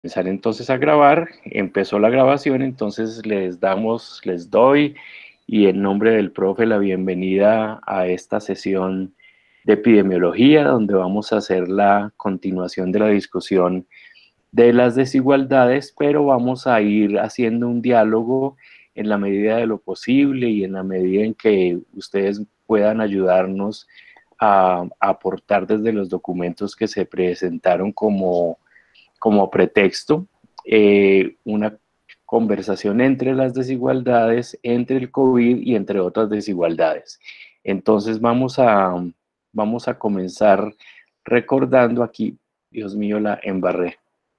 Comenzar entonces a grabar. Empezó la grabación, entonces les doy y en nombre del profe la bienvenida a esta sesión de epidemiología, donde vamos a hacer la continuación de la discusión de las desigualdades, pero vamos a ir haciendo un diálogo en la medida de lo posible y en la medida en que ustedes puedan ayudarnos a aportar desde los documentos que se presentaron como pretexto una conversación entre las desigualdades, entre el COVID y entre otras desigualdades. Entonces vamos a comenzar recordando aquí, Dios mío, la embarré.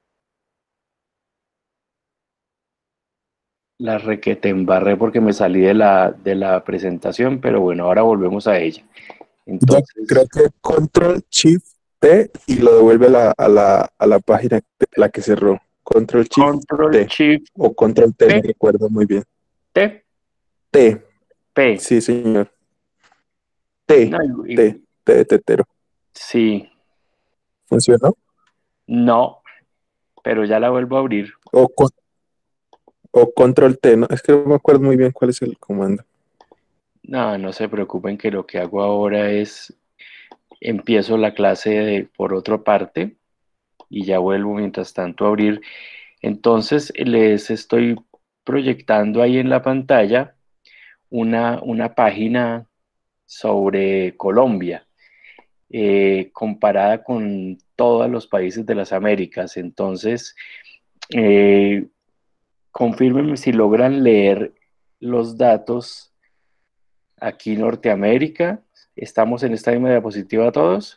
La requete embarré porque me salí de la presentación, pero bueno, ahora volvemos a ella. Ya creo Entonces, que Control Shift T y lo devuelve a la página la que cerró. Control Shift Control T Shift o Control T, no P, recuerdo muy bien. T, T, P. sí, señor. T, No, T de tetero. sí, ¿Funcionó? no, pero ya la vuelvo a abrir. O, o Control T, no, es que no me acuerdo muy bien cuál es el comando. No, no se preocupen que lo que hago ahora es empiezo la clase por otra parte y ya vuelvo mientras tanto a abrir. Entonces les estoy proyectando ahí en la pantalla una página sobre Colombia, comparada con todos los países de las Américas. Entonces, eh, confírmenme si logran leer los datos aquí Norteamérica. ¿Estamos en esta misma diapositiva todos?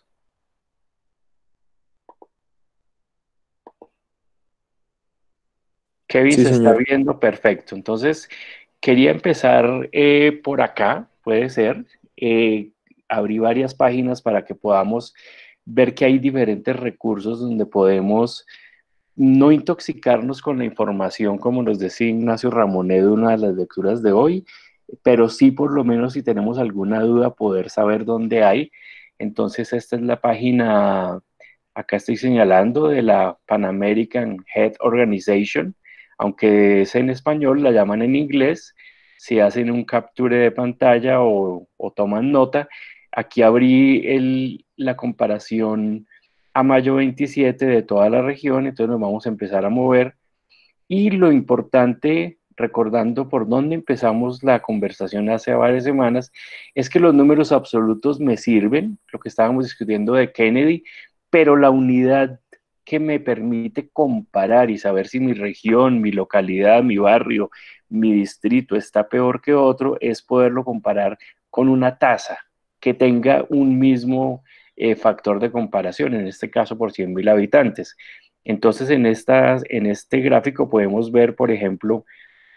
Kevin Sí, se está señor. viendo perfecto. Entonces, quería empezar por acá, puede ser. Eh, Abrí varias páginas para que podamos ver que hay diferentes recursos donde podemos no intoxicarnos con la información, como nos decía Ignacio Ramonet, una de las lecturas de hoy, pero sí por lo menos si tenemos alguna duda, poder saber dónde hay. Entonces, esta es la página, acá estoy señalando, de la Pan American Health Organization, aunque es en español, la llaman en inglés. Si hacen un capture de pantalla o toman nota, aquí abrí la comparación a mayo 27 de toda la región, entonces nos vamos a empezar a mover. Y lo importante, recordando por dónde empezamos la conversación hace varias semanas, es que los números absolutos me sirven, lo que estábamos discutiendo de Kennedy, pero la unidad que me permite comparar y saber si mi región, mi localidad, mi barrio, mi distrito está peor que otro, es poderlo comparar con una tasa que tenga un mismo factor de comparación, en este caso por 100.000 habitantes. Entonces, en este gráfico podemos ver, por ejemplo,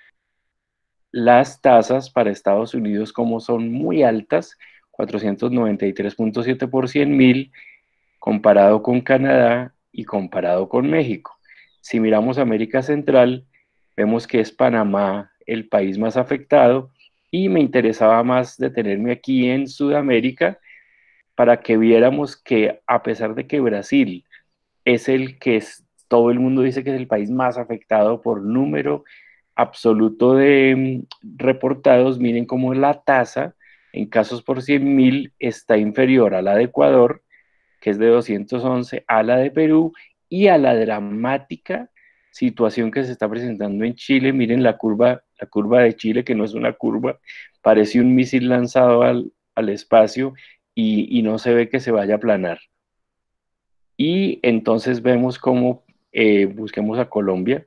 las tasas para Estados Unidos como son muy altas, 493,7 por 100.000, comparado con Canadá y comparado con México. Si miramos América Central, vemos que es Panamá el país más afectado y me interesaba más detenerme aquí en Sudamérica para que viéramos que a pesar de que Brasil es el que todo el mundo dice que es el país más afectado por número absoluto de reportados. Miren cómo la tasa en casos por 100.000 está inferior a la de Ecuador, que es de 211, a la de Perú y a la dramática situación que se está presentando en Chile. Miren la curva de Chile, que no es una curva, parece un misil lanzado al espacio y no se ve que se vaya a aplanar. Y entonces vemos cómo busquemos a Colombia.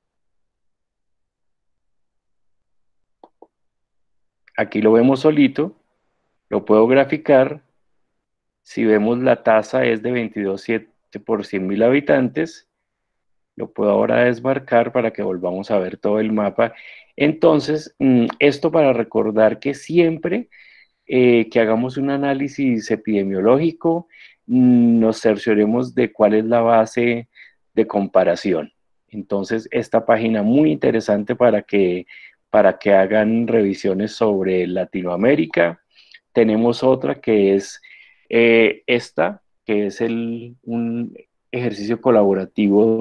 Aquí lo vemos solito, lo puedo graficar. Si vemos la tasa es de 22,7 por 100.000 habitantes. Lo puedo ahora desmarcar para que volvamos a ver todo el mapa. Entonces, esto para recordar que siempre que hagamos un análisis epidemiológico, nos cercioremos de cuál es la base de comparación. Entonces, esta página muy interesante para que hagan revisiones sobre Latinoamérica. Tenemos otra que es esta, que es un ejercicio colaborativo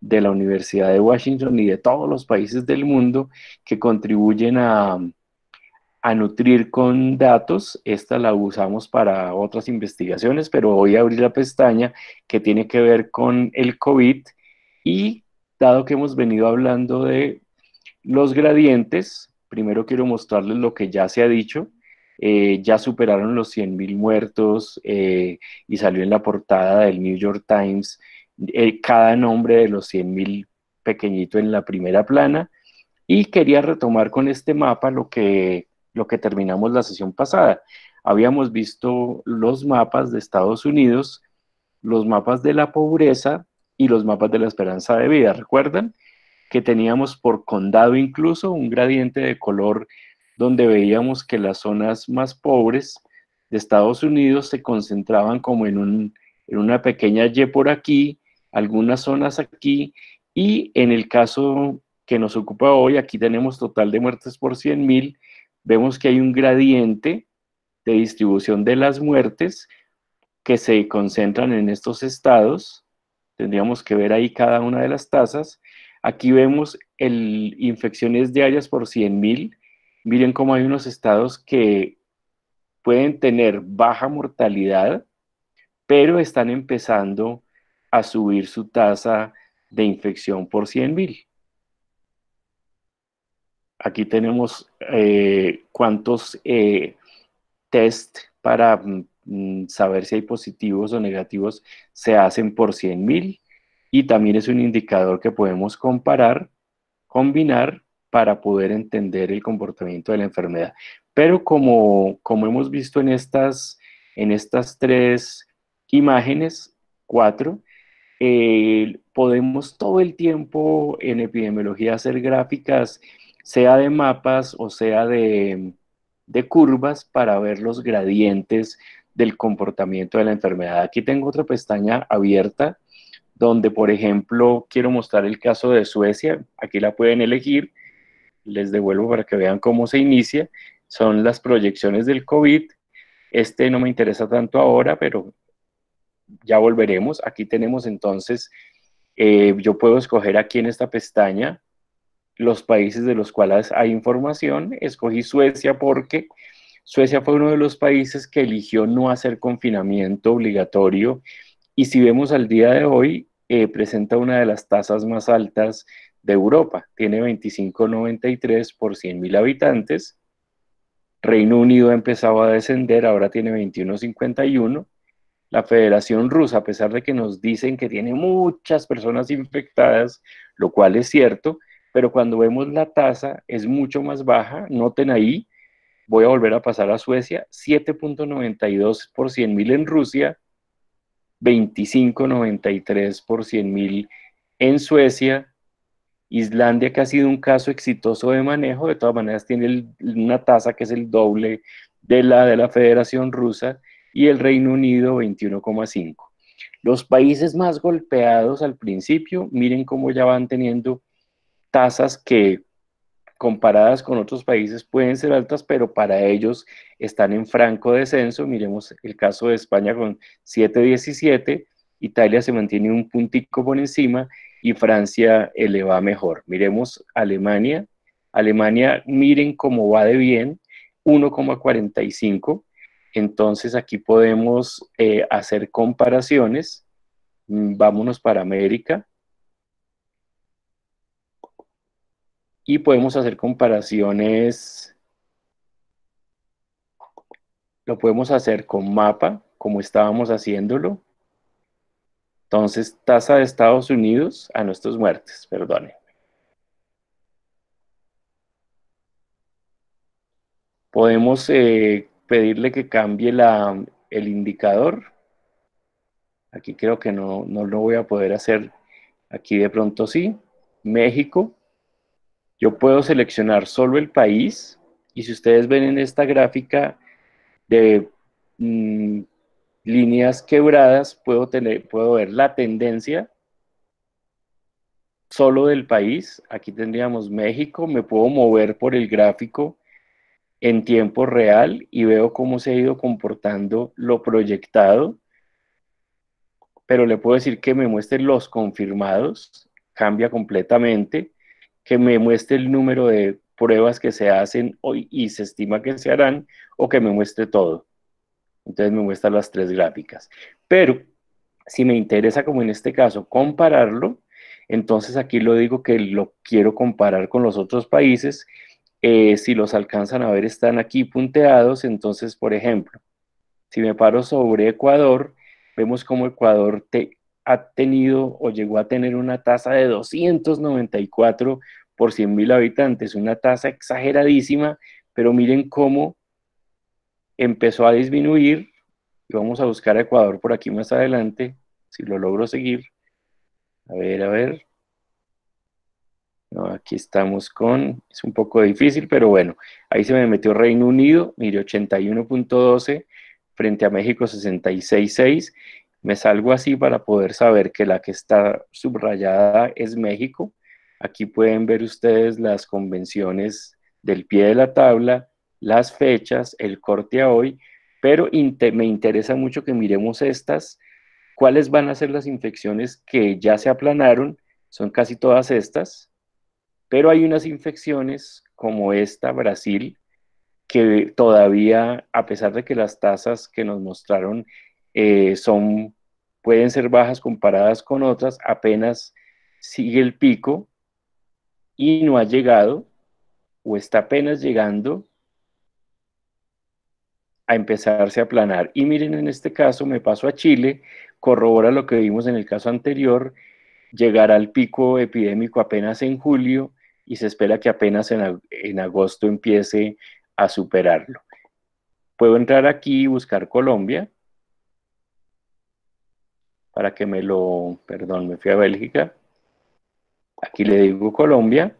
de la Universidad de Washington y de todos los países del mundo que contribuyen a nutrir con datos. Esta la usamos para otras investigaciones, pero voy a abrir la pestaña que tiene que ver con el COVID y dado que hemos venido hablando de los gradientes, primero quiero mostrarles lo que ya se ha dicho. Ya superaron los 100.000 muertos y salió en la portada del New York Times cada nombre de los 100.000 pequeñito en la primera plana. Y quería retomar con este mapa lo que terminamos la sesión pasada. Habíamos visto los mapas de Estados Unidos, los mapas de la pobreza y los mapas de la esperanza de vida. ¿Recuerdan? Que teníamos por condado incluso un gradiente de color donde veíamos que las zonas más pobres de Estados Unidos se concentraban como en una pequeña Y por aquí, algunas zonas aquí, y en el caso que nos ocupa hoy, aquí tenemos total de muertes por 100.000, vemos que hay un gradiente de distribución de las muertes que se concentran en estos estados. Tendríamos que ver ahí cada una de las tasas. Aquí vemos infecciones diarias por 100.000. Miren cómo hay unos estados que pueden tener baja mortalidad, pero están empezando a subir su tasa de infección por 100.000. Aquí tenemos cuántos test para saber si hay positivos o negativos se hacen por 100.000 y también es un indicador que podemos comparar, combinar para poder entender el comportamiento de la enfermedad. Pero como hemos visto en estas tres imágenes, cuatro, podemos todo el tiempo en epidemiología hacer gráficas, sea de mapas o sea de curvas para ver los gradientes del comportamiento de la enfermedad. Aquí tengo otra pestaña abierta donde, por ejemplo, quiero mostrar el caso de Suecia. Aquí la pueden elegir. Les devuelvo para que vean cómo se inicia. Son las proyecciones del COVID. Este no me interesa tanto ahora, pero ya volveremos. Aquí tenemos entonces, yo puedo escoger aquí en esta pestaña los países de los cuales hay información. Escogí Suecia porque Suecia fue uno de los países que eligió no hacer confinamiento obligatorio y si vemos al día de hoy, presenta una de las tasas más altas de Europa. Tiene 25,93 por 100.000 habitantes. Reino Unido ha empezado a descender, ahora tiene 21,51. La Federación Rusa, a pesar de que nos dicen que tiene muchas personas infectadas, lo cual es cierto, pero cuando vemos la tasa es mucho más baja. Noten ahí, voy a volver a pasar a Suecia, 7,92 por 100.000 en Rusia, 25,93 por 100.000 en Suecia. Islandia, que ha sido un caso exitoso de manejo, de todas maneras tiene una tasa que es el doble de la Federación Rusa, y el Reino Unido 21,5. Los países más golpeados al principio, miren cómo ya van teniendo tasas que comparadas con otros países pueden ser altas, pero para ellos están en franco descenso. Miremos el caso de España con 7,17, Italia se mantiene un puntico por encima y Francia le va mejor. Miremos Alemania. Alemania, miren cómo va de bien, 1,45. Entonces aquí podemos hacer comparaciones. Vámonos para América. Y podemos hacer comparaciones, lo podemos hacer con mapa, como estábamos haciéndolo. Entonces, tasa de Estados Unidos a nuestros muertes, perdone. Podemos pedirle que cambie el indicador. Aquí creo que no lo voy a poder hacer. Aquí de pronto sí. México. Yo puedo seleccionar solo el país. Y si ustedes ven en esta gráfica de líneas quebradas, puedo ver la tendencia solo del país. Aquí tendríamos México, me puedo mover por el gráfico en tiempo real y veo cómo se ha ido comportando lo proyectado, pero le puedo decir que me muestre los confirmados. cambia completamente, que me muestre el número de pruebas que se hacen hoy y se estima que se harán, o que me muestre todo. Entonces me muestra las tres gráficas. Pero si me interesa, como en este caso, compararlo, entonces aquí lo digo que lo quiero comparar con los otros países. Si los alcanzan a ver, están aquí punteados. Entonces, por ejemplo, si me paro sobre Ecuador, vemos como Ecuador ha tenido o llegó a tener una tasa de 294 por 100.000 habitantes, una tasa exageradísima, pero miren cómo empezó a disminuir. Y vamos a buscar a Ecuador por aquí más adelante, si lo logro seguir. A ver, a ver. No, aquí estamos es un poco difícil, pero bueno, ahí se me metió Reino Unido, mire, 81.12 frente a México 66.6. Me salgo así para poder saber que la que está subrayada es México. Aquí pueden ver ustedes las convenciones del pie de la tabla, las fechas, el corte a hoy, pero me interesa mucho que miremos estas. ¿Cuáles van a ser las infecciones que ya se aplanaron? Son casi todas estas, pero hay unas infecciones como esta, Brasil, que todavía, a pesar de que las tasas que nos mostraron pueden ser bajas comparadas con otras, apenas sigue el pico y no ha llegado o está apenas llegando a empezarse a aplanar. Y miren, en este caso me paso a Chile, corrobora lo que vimos en el caso anterior, llegará al pico epidémico apenas en julio y se espera que apenas en agosto empiece a superarlo. Puedo entrar aquí y buscar Colombia para que perdón, me fui a Bélgica. Aquí le digo Colombia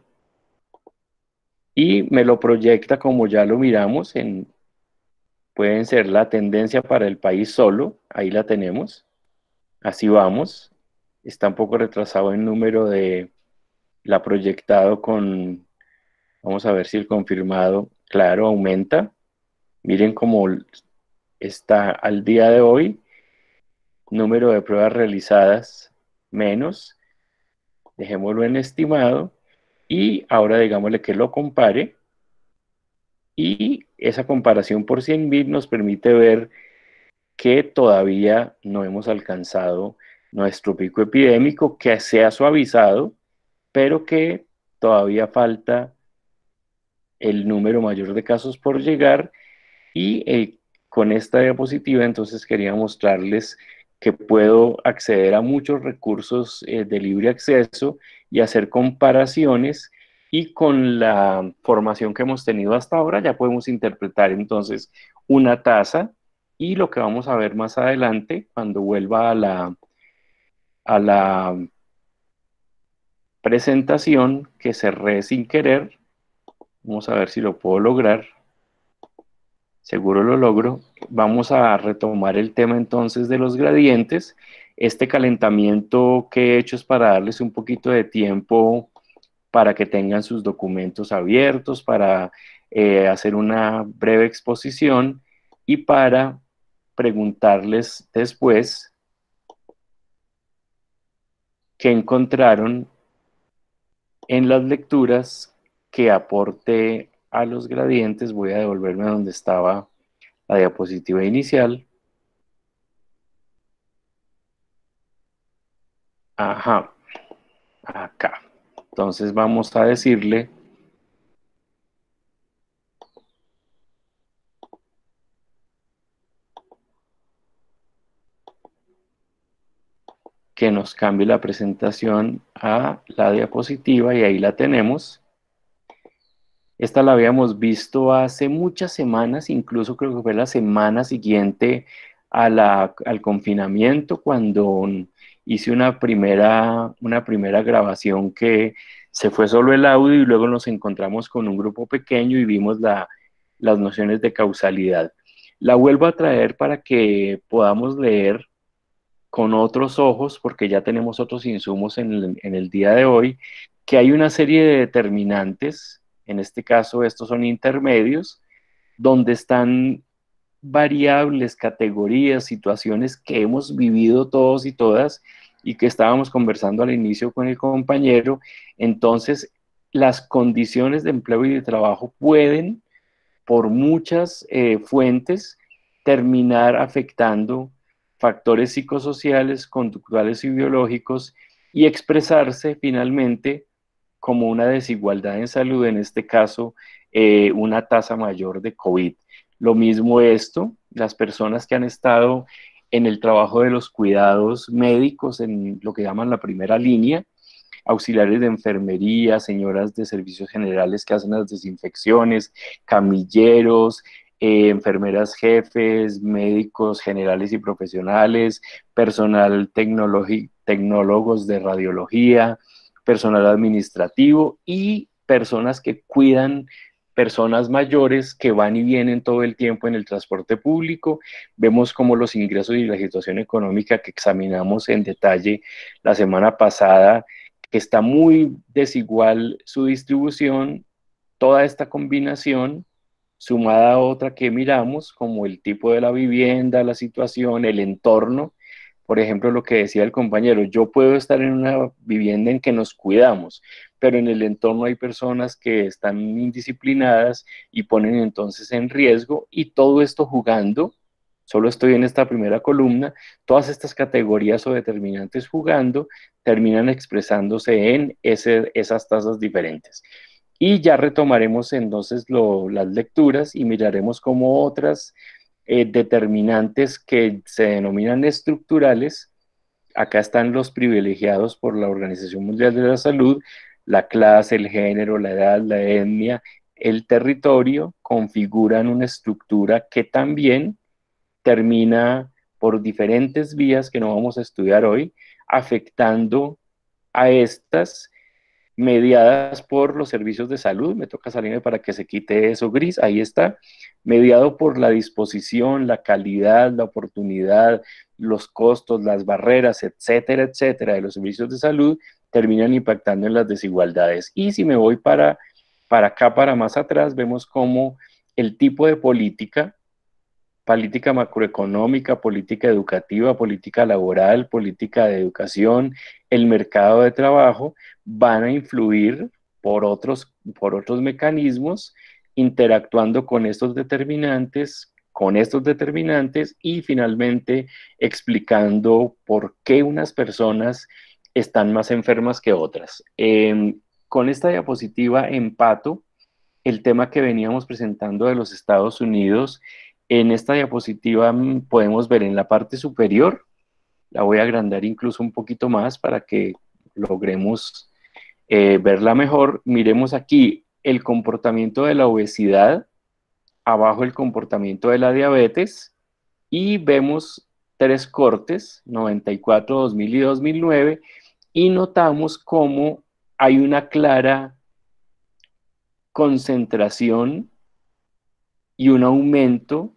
y me lo proyecta como ya lo miramos pueden ser la tendencia para el país solo, ahí la tenemos. Así vamos. Está un poco retrasado el número de la proyectado vamos a ver si el confirmado, claro, aumenta. Miren cómo está al día de hoy, número de pruebas realizadas menos, dejémoslo en estimado, y ahora digámosle que lo compare, y esa comparación por 100.000 nos permite ver que todavía no hemos alcanzado nuestro pico epidémico, que se ha suavizado, pero que todavía falta el número mayor de casos por llegar. Y con esta diapositiva entonces quería mostrarles que puedo acceder a muchos recursos de libre acceso y hacer comparaciones, y con la formación que hemos tenido hasta ahora ya podemos interpretar entonces una tasa, y lo que vamos a ver más adelante cuando vuelva a la presentación que cerré sin querer. Vamos a ver si lo puedo lograr. Seguro lo logro. Vamos a retomar el tema entonces de los gradientes. Este calentamiento que he hecho es para darles un poquito de tiempo para que tengan sus documentos abiertos, para hacer una breve exposición y para preguntarles después qué encontraron en las lecturas que aporte a los gradientes. Voy a devolverme a donde estaba la diapositiva inicial. Ajá, acá. Entonces vamos a decirle que nos cambie la presentación a la diapositiva, y ahí la tenemos. Esta la habíamos visto hace muchas semanas, incluso creo que fue la semana siguiente al confinamiento, cuando hice una primera grabación que se fue solo el audio, y luego nos encontramos con un grupo pequeño y vimos las nociones de causalidad. La vuelvo a traer para que podamos leer con otros ojos, porque ya tenemos otros insumos en el día de hoy, que hay una serie de determinantes, en este caso estos son intermedios, donde están variables, categorías, situaciones que hemos vivido todos y todas, y que estábamos conversando al inicio con el compañero, entonces las condiciones de empleo y de trabajo pueden, por muchas fuentes, terminar afectando factores psicosociales, conductuales y biológicos y expresarse finalmente como una desigualdad en salud, en este caso, una tasa mayor de COVID. Lo mismo esto, las personas que han estado en el trabajo de los cuidados médicos, en lo que llaman la primera línea, auxiliares de enfermería, señoras de servicios generales que hacen las desinfecciones, camilleros, enfermeras jefes, médicos generales y profesionales, personal tecnólogos de radiología, personal administrativo y personas que cuidan personas mayores que van y vienen todo el tiempo en el transporte público. Vemos cómo los ingresos y la situación económica que examinamos en detalle la semana pasada, que está muy desigual su distribución, toda esta combinación, sumada a otra que miramos, como el tipo de la vivienda, la situación, el entorno. Por ejemplo, lo que decía el compañero, yo puedo estar en una vivienda en que nos cuidamos, pero en el entorno hay personas que están indisciplinadas y ponen entonces en riesgo, y todo esto jugando, solo estoy en esta primera columna, todas estas categorías o determinantes jugando terminan expresándose en esas tasas diferentes. Y ya retomaremos entonces las lecturas y miraremos cómo otras determinantes que se denominan estructurales, acá están los privilegiados por la Organización Mundial de la Salud, la clase, el género, la edad, la etnia, el territorio, configuran una estructura que también termina por diferentes vías que no vamos a estudiar hoy, afectando a estas mediadas por los servicios de salud. Me toca salirme para que se quite eso gris, ahí está, mediado por la disposición, la calidad, la oportunidad, los costos, las barreras, etcétera, etcétera, de los servicios de salud, terminan impactando en las desigualdades. Y si me voy para acá, para más atrás, vemos cómo el tipo de política macroeconómica, política educativa, política laboral, política de educación, el mercado de trabajo, van a influir por otros mecanismos, interactuando con estos determinantes y finalmente explicando por qué unas personas están más enfermas que otras. Con esta diapositiva empato el tema que veníamos presentando de los Estados Unidos. En esta diapositiva podemos ver en la parte superior, la voy a agrandar incluso un poquito más para que logremos verla mejor. Miremos aquí el comportamiento de la obesidad, abajo el comportamiento de la diabetes, y vemos tres cortes, 94, 2000 y 2009, y notamos cómo hay una clara concentración y un aumento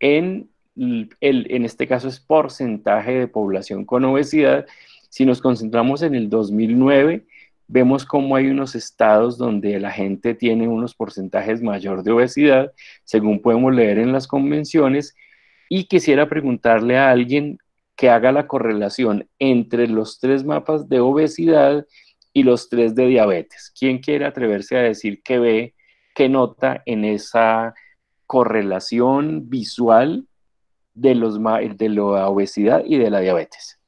en este caso es porcentaje de población con obesidad. Si nos concentramos en el 2009, vemos cómo hay unos estados donde la gente tiene unos porcentajes mayor de obesidad, según podemos leer en las convenciones, y quisiera preguntarle a alguien que haga la correlación entre los tres mapas de obesidad y los tres de diabetes. ¿Quién quiere atreverse a decir qué ve, qué nota en esa correlación visual de la obesidad y de la diabetes?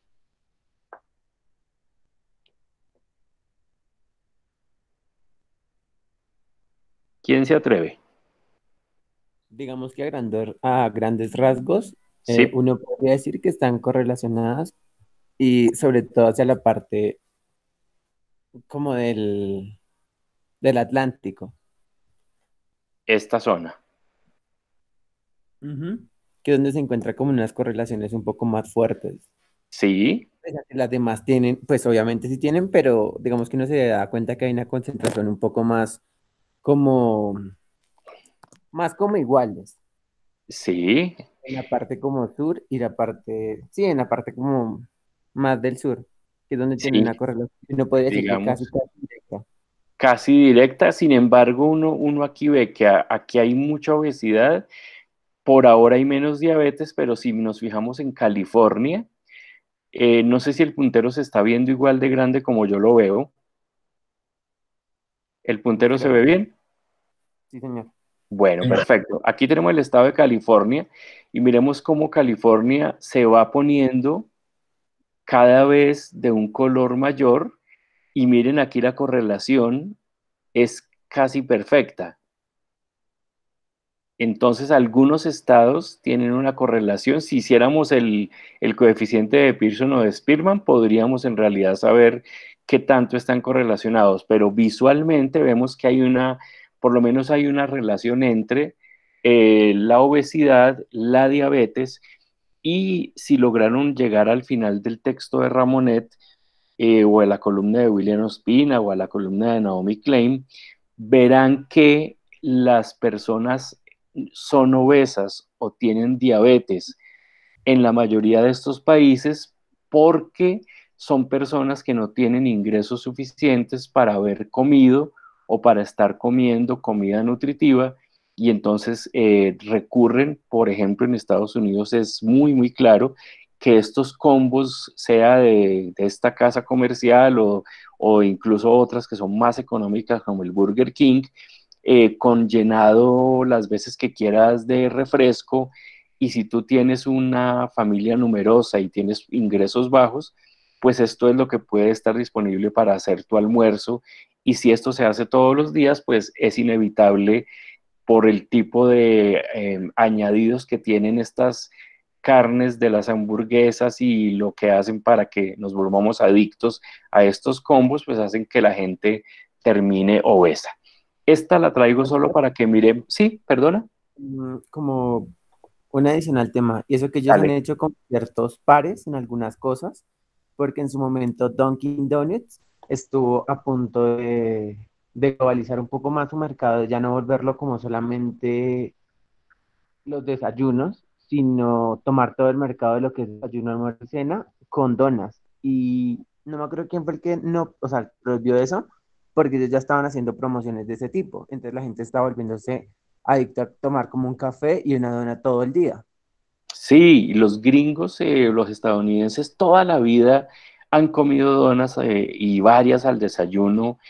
¿Quién se atreve? Digamos que a grandes rasgos, Sí, uno podría decir que están correlacionadas y sobre todo hacia la parte como del Atlántico, esta zona. ujú, que es donde se encuentra como unas correlaciones un poco más fuertes. Sí, Pese a que las demás tienen, pues obviamente sí tienen, pero digamos que uno se da cuenta que hay una concentración un poco como, más como iguales. sí, En la parte como sur y la parte, sí, en la parte como más del sur, que es donde tiene una sí, correlación. Uno podría decir que casi, digamos, casi directa. casi directa. Sin embargo, uno aquí ve que aquí hay mucha obesidad. Por ahora hay menos diabetes, pero si nos fijamos en California, No sé si el puntero se está viendo igual de grande como yo lo veo. ¿El puntero se Creo ve que bien? sí, señor. Bueno, perfecto. Aquí tenemos el estado de California y miremos cómo California se va poniendo cada vez de un color mayor y miren aquí la correlación es casi perfecta. Entonces, algunos estados tienen una correlación. Si hiciéramos el coeficiente de Pearson o de Spearman, podríamos en realidad saber qué tanto están correlacionados, pero visualmente vemos que hay una, por lo menos hay una relación entre la obesidad, la diabetes, y si lograron llegar al final del texto de Ramonet, o a la columna de William Ospina o a la columna de Naomi Klein, verán que las personas son obesas o tienen diabetes en la mayoría de estos países porque son personas que no tienen ingresos suficientes para haber comido o para estar comiendo comida nutritiva y entonces recurren, por ejemplo, en Estados Unidos es muy, muy claro que estos combos, sea de esta casa comercial o incluso otras que son más económicas como el Burger King, con llenado las veces que quieras de refresco, y si tú tienes una familia numerosa y tienes ingresos bajos, pues esto es lo que puede estar disponible para hacer tu almuerzo. Y si esto se hace todos los días, pues es inevitable por el tipo de añadidos que tienen estas carnes de las hamburguesas y lo que hacen para que nos volvamos adictos a estos combos, pues hacen que la gente termine obesa. Esta la traigo solo para que miren. Sí, perdona. Como un adicional tema, y eso que ellos han Dale. hecho con ciertos pares en algunas cosas, porque en su momento Dunkin' Donuts estuvo a punto de globalizar un poco más su mercado, ya no volverlo como solamente los desayunos, sino tomar todo el mercado de lo que es desayuno, almuerzo y cena con donas. Y no me acuerdo quién fue el que no, o sea, prohibió eso, porque ellos ya estaban haciendo promociones de ese tipo. Entonces la gente estaba volviéndose adicta a tomar como un café y una dona todo el día. Sí, los gringos, los estadounidenses, toda la vida han comido donas y varias al desayuno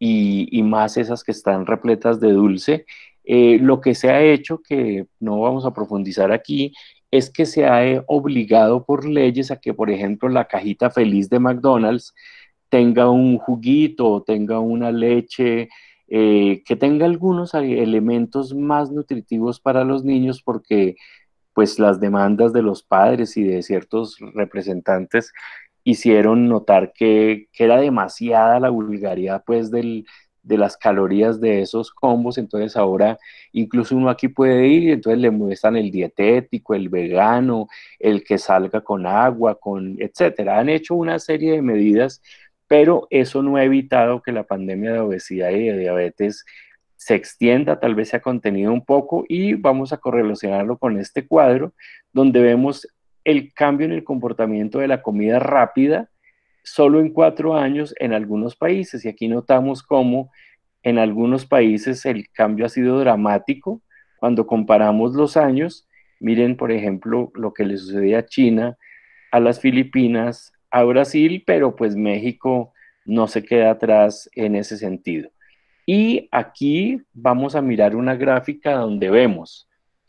y más esas que están repletas de dulce. Lo que se ha hecho, que no vamos a profundizar aquí, es que se ha obligado por leyes a que, por ejemplo, la cajita feliz de McDonald's tenga un juguito o tenga una leche, que tenga algunos elementos más nutritivos para los niños, porque pues las demandas de los padres y de ciertos representantes hicieron notar que era demasiada la vulgaridad pues de las calorías de esos combos. Entonces ahora incluso uno aquí puede ir y entonces le muestran el dietético, el vegano, el que salga con agua, con etcétera. Han hecho una serie de medidas, pero eso no ha evitado que la pandemia de obesidad y de diabetes se extienda, tal vez se ha contenido un poco, y vamos a correlacionarlo con este cuadro donde vemos el cambio en el comportamiento de la comida rápida solo en 4 años en algunos países. Y aquí notamos cómo en algunos países el cambio ha sido dramático. Cuando comparamos los años, miren, por ejemplo, lo que le sucedía a China, a las Filipinas, a Brasil, pero pues México no se queda atrás en ese sentido. Y aquí vamos a mirar una gráfica donde vemos,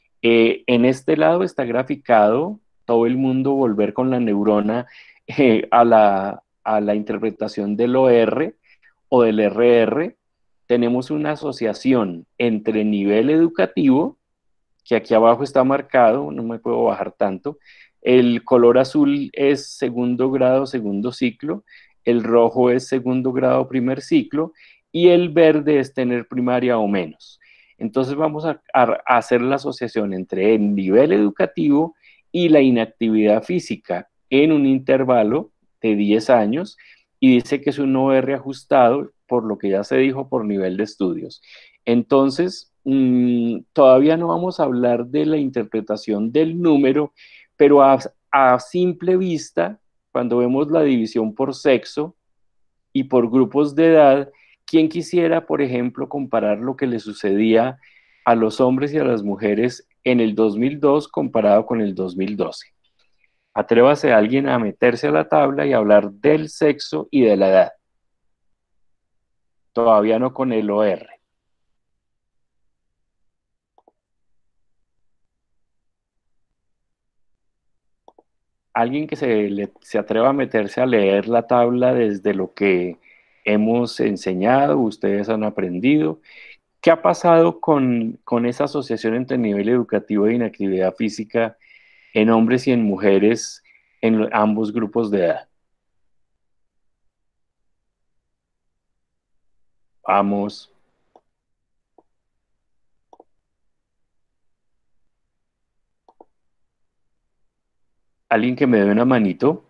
en este lado está graficado todo el mundo volver con la neurona a la interpretación del OR o del RR. Tenemos una asociación entre nivel educativo, que aquí abajo está marcado, no me puedo bajar tanto. El color azul es segundo grado, segundo ciclo, el rojo es segundo grado, primer ciclo, y el verde es tener primaria o menos. Entonces vamos a hacer la asociación entre el nivel educativo y la inactividad física en un intervalo de 10 años, y dice que es un OR ajustado, por lo que ya se dijo, por nivel de estudios. Entonces, todavía no vamos a hablar de la interpretación del número, pero a simple vista, cuando vemos la división por sexo y por grupos de edad, ¿quién quisiera, por ejemplo, comparar lo que le sucedía a los hombres y a las mujeres en el 2002 comparado con el 2012? Atrévase a alguien a meterse a la tabla y hablar del sexo y de la edad. Todavía no con el OR. Alguien que se atreva a meterse a leer la tabla desde lo que hemos enseñado, ustedes han aprendido. ¿Qué ha pasado con esa asociación entre nivel educativo e inactividad física en hombres y en mujeres en ambos grupos de edad? Vamos. Alguien que me dé una manito.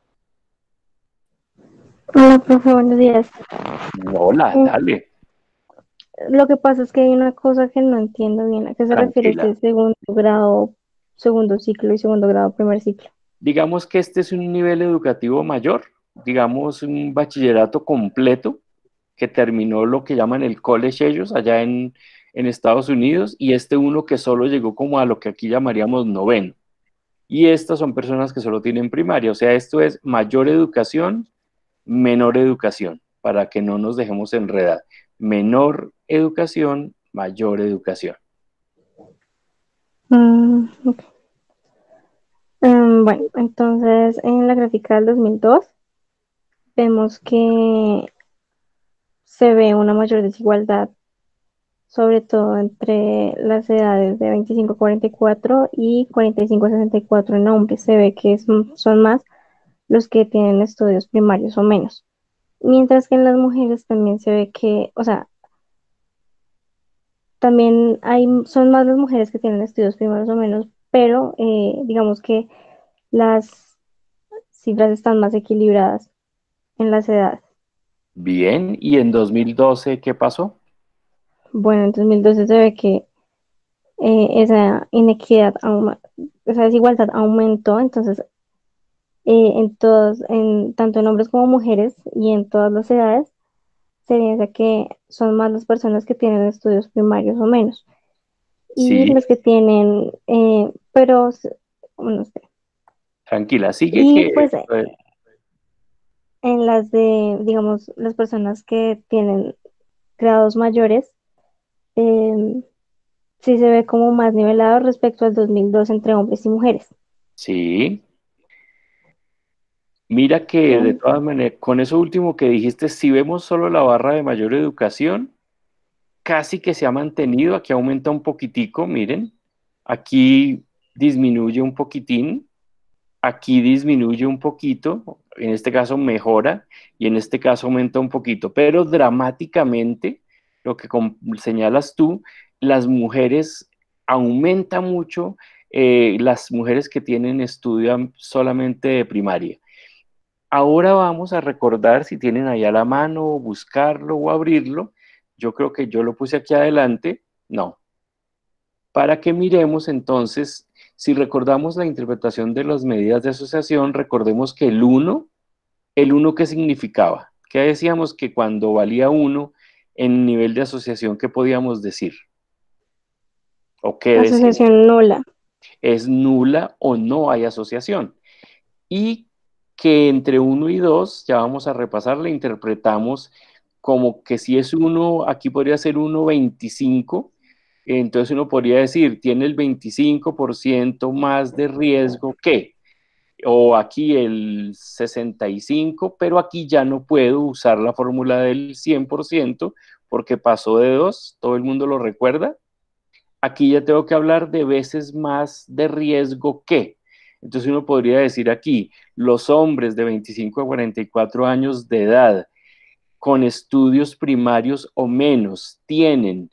Hola, profe, buenos días. Hola, dale. Lo que pasa es que hay una cosa que no entiendo bien. ¿A qué se refiere Tranquila. ese segundo grado, segundo ciclo y segundo grado, primer ciclo? Digamos que este es un nivel educativo mayor, digamos un bachillerato completo que terminó lo que llaman el college ellos allá en Estados Unidos, y este uno que solo llegó como a lo que aquí llamaríamos noveno. Y estas son personas que solo tienen primaria, o sea, esto es mayor educación, menor educación, para que no nos dejemos enredar. Menor educación, mayor educación. Ok. Bueno, entonces en la gráfica del 2002 vemos que se ve una mayor desigualdad, sobre todo entre las edades de 25 a 44 y 45 a 64 en hombres. Se ve que son más los que tienen estudios primarios o menos. Mientras que en las mujeres también se ve que, o sea, también son más las mujeres que tienen estudios primarios o menos, pero digamos que las cifras están más equilibradas en las edades. Bien, ¿y en 2012 qué pasó? Bueno, en 2012 se ve que esa inequidad, esa desigualdad aumentó, entonces tanto en hombres como mujeres y en todas las edades, se evidencia que son más las personas que tienen estudios primarios o menos. Y Sí, los que tienen, bueno, no sé. tranquila, sigue Y que pues en las de, digamos, las personas que tienen grados mayores, eh, sí se ve como más nivelado respecto al 2002 entre hombres y mujeres. sí. Mira que de En- todas maneras, con eso último que dijiste, si vemos solo la barra de mayor educación, casi que se ha mantenido, aquí aumenta un poquitico, miren, aquí disminuye un poquitín, aquí disminuye un poquito, en este caso mejora y en este caso aumenta un poquito, pero dramáticamente, lo que señalas tú, las mujeres aumenta mucho, las mujeres que tienen estudian solamente de primaria. Ahora vamos a recordar, si tienen ahí a la mano, buscarlo o abrirlo. Yo creo que yo lo puse aquí adelante. No. Para que miremos entonces, si recordamos la interpretación de las medidas de asociación, recordemos que el uno ¿qué significaba? ¿Qué decíamos? Que cuando valía uno en nivel de asociación, ¿qué podíamos decir? ¿O qué decimos? Asociación nula. Es nula o no hay asociación. Y que entre uno y 2 ya vamos a repasar, la interpretamos como que si es uno, aquí podría ser 1,25, entonces uno podría decir, tiene el 25% más de riesgo que, o aquí el 65, pero aquí ya no puedo usar la fórmula del 100% porque pasó de 2, todo el mundo lo recuerda. Aquí ya tengo que hablar de veces más de riesgo que. Entonces uno podría decir aquí, los hombres de 25 a 44 años de edad con estudios primarios o menos tienen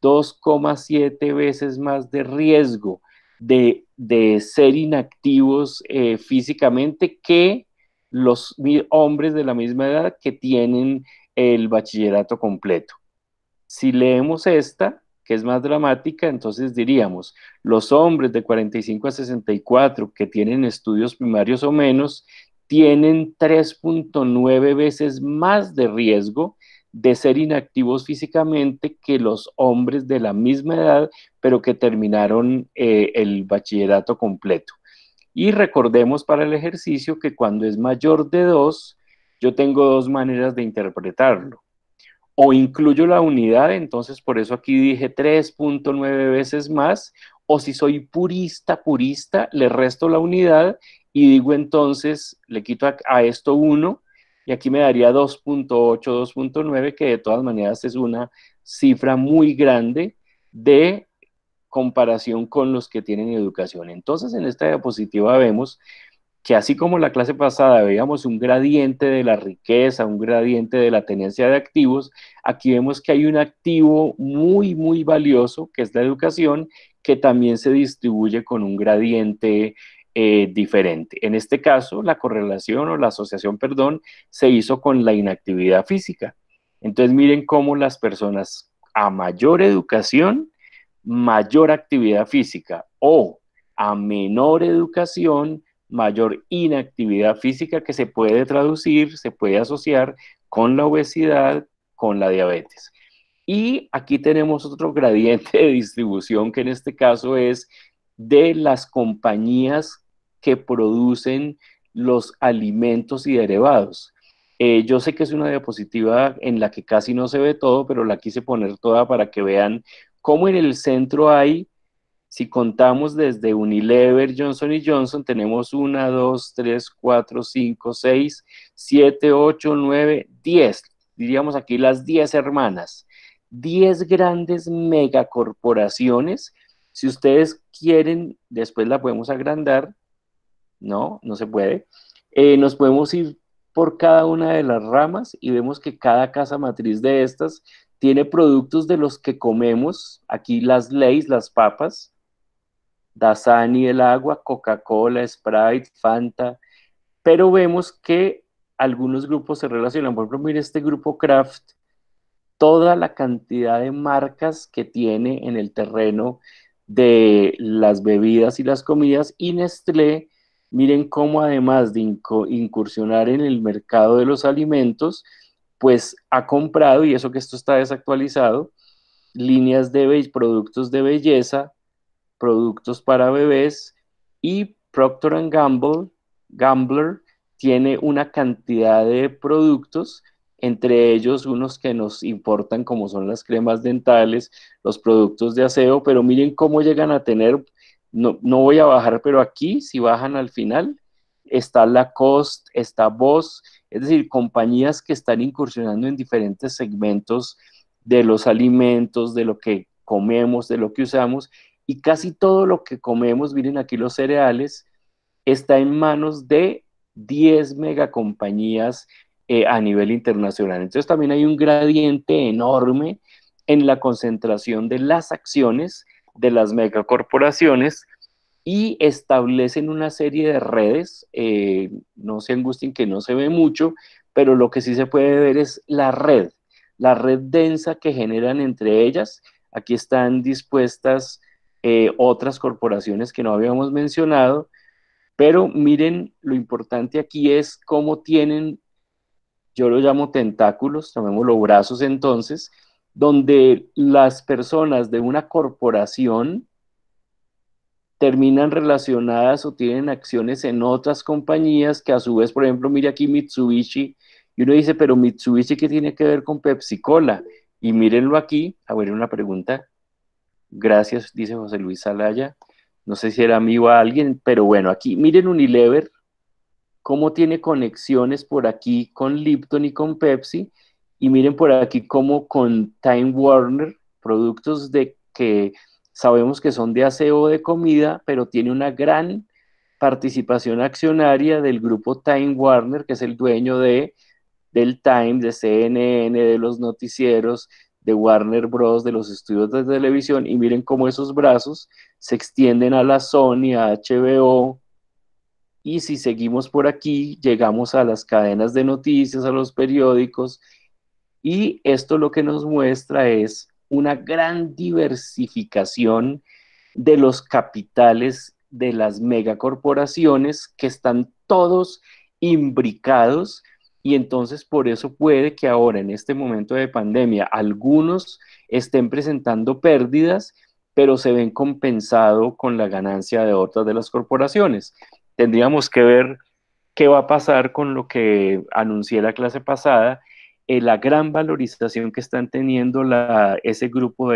2,7 veces más de riesgo de ser inactivos físicamente que los hombres de la misma edad que tienen el bachillerato completo. Si leemos esta, que es más dramática, entonces diríamos, los hombres de 45 a 64 que tienen estudios primarios o menos, tienen 3,9 veces más de riesgo de ser inactivos físicamente que los hombres de la misma edad, pero que terminaron el bachillerato completo. Y recordemos para el ejercicio que cuando es mayor de 2, yo tengo dos maneras de interpretarlo. O incluyo la unidad, entonces por eso aquí dije 3.9 veces más, o si soy purista, le resto la unidad y digo entonces, le quito a esto 1, y aquí me daría 2.8, 2.9, que de todas maneras es una cifra muy grande de comparación con los que tienen educación. Entonces, en esta diapositiva vemos que así como la clase pasada veíamos un gradiente de la riqueza, un gradiente de la tenencia de activos, aquí vemos que hay un activo muy, muy valioso, que es la educación, que también se distribuye con un gradiente diferente. En este caso, la correlación o la asociación, perdón, se hizo con la inactividad física. Entonces, miren cómo las personas a mayor educación, mayor actividad física, o a menor educación, mayor inactividad física, que se puede traducir, se puede asociar con la obesidad, con la diabetes. Y aquí tenemos otro gradiente de distribución, que en este caso es de las compañías que producen los alimentos y derivados. Yo sé que es una diapositiva en la que casi no se ve todo, pero la quise poner toda para que vean cómo en el centro hay, si contamos desde Unilever, Johnson y Johnson, tenemos 1, 2, 3, 4, 5, 6, 7, 8, 9, 10. Diríamos aquí las 10 hermanas. 10 grandes megacorporaciones. Si ustedes quieren, después la podemos agrandar. No, no se puede. Nos podemos ir por cada una de las ramas y vemos que cada casa matriz de estas tiene productos de los que comemos. Aquí las Lay's, las papas, Dasani el agua, Coca-Cola, Sprite, Fanta, pero vemos que algunos grupos se relacionan. Por ejemplo, mire este grupo Kraft, toda la cantidad de marcas que tiene en el terreno de las bebidas y las comidas, y Nestlé, miren cómo además de incursionar en el mercado de los alimentos, pues ha comprado, y eso que esto está desactualizado, líneas de productos de belleza, productos para bebés, y Procter Gamble, Gambler, tiene una cantidad de productos, entre ellos unos que nos importan como son las cremas dentales, los productos de aseo, pero miren cómo llegan a tener, no voy a bajar, pero aquí si bajan al final, está Lacoste, está Boss, es decir, compañías que están incursionando en diferentes segmentos de los alimentos, de lo que comemos, de lo que usamos, y casi todo lo que comemos, miren aquí los cereales, está en manos de 10 megacompañías a nivel internacional. Entonces también hay un gradiente enorme en la concentración de las acciones de las megacorporaciones, y establecen una serie de redes, no se angustien que no se ve mucho, pero lo que sí se puede ver es la red densa que generan entre ellas. Aquí están dispuestas otras corporaciones que no habíamos mencionado, pero miren, lo importante aquí es cómo tienen, yo lo llamo tentáculos, llamémoslo brazos entonces, donde las personas de una corporación terminan relacionadas o tienen acciones en otras compañías que a su vez, por ejemplo, mire aquí Mitsubishi, y uno dice, pero Mitsubishi, ¿qué tiene que ver con Pepsi Cola? Y mírenlo aquí, a ver, una pregunta. Gracias, dice José Luis Salaya. No sé si era amigo a alguien, pero bueno, aquí miren Unilever, cómo tiene conexiones por aquí con Lipton y con Pepsi, y miren por aquí cómo con Time Warner, productos de que sabemos que son de aseo de comida, pero tiene una gran participación accionaria del grupo Time Warner, que es el dueño del Time, de CNN, de los noticieros, de Warner Bros., de los estudios de televisión, y miren cómo esos brazos se extienden a la Sony, a HBO, y si seguimos por aquí, llegamos a las cadenas de noticias, a los periódicos, y esto lo que nos muestra es una gran diversificación de los capitales de las megacorporaciones, que están todos imbricados, y entonces por eso puede que ahora en este momento de pandemia algunos estén presentando pérdidas, pero se ven compensado con la ganancia de otras de las corporaciones. tendríamos que ver qué va a pasar con lo que anuncié la clase pasada, la gran valorización que están teniendo ese grupo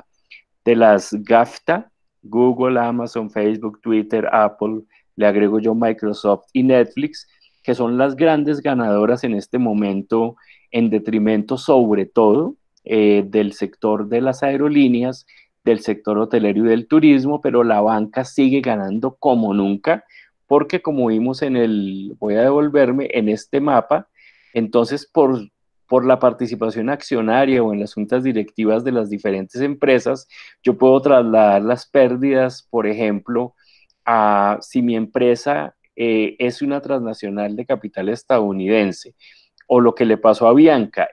de las GAFTA, Google, Amazon, Facebook, Twitter, Apple, le agrego yo Microsoft y Netflix, que son las grandes ganadoras en este momento, en detrimento sobre todo del sector de las aerolíneas, del sector hotelero y del turismo, pero la banca sigue ganando como nunca, porque como vimos voy a devolverme en este mapa, entonces por la participación accionaria o en las juntas directivas de las diferentes empresas, yo puedo trasladar las pérdidas, por ejemplo, a si mi empresa es una transnacional de capital estadounidense, o lo que le pasó a Bianca,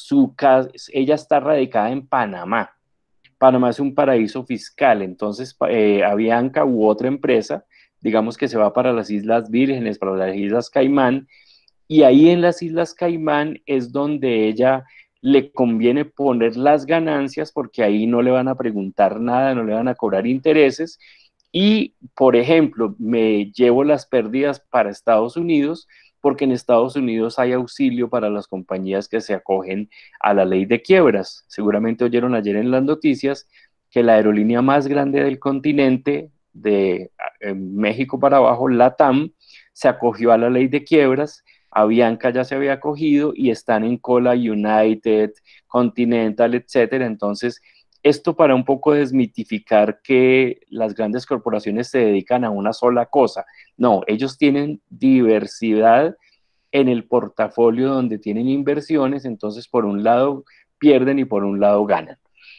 ella está radicada en Panamá. Panamá es un paraíso fiscal, entonces Avianca u otra empresa, digamos que se va para las Islas Vírgenes, para las Islas Caimán, y ahí en las Islas Caimán es donde ella le conviene poner las ganancias porque ahí no le van a preguntar nada, no le van a cobrar intereses. Y, por ejemplo, me llevo las pérdidas para Estados Unidos porque en Estados Unidos hay auxilio para las compañías que se acogen a la ley de quiebras. Seguramente oyeron ayer en las noticias que la aerolínea más grande del continente, de México para abajo, LATAM, se acogió a la ley de quiebras. Avianca ya se había acogido y están en cola United, Continental, etcétera. Entonces, esto para un poco desmitificar que las grandes corporaciones se dedican a una sola cosa. No, ellos tienen diversidad en el portafolio donde tienen inversiones, entonces por un lado pierden y por un lado ganan.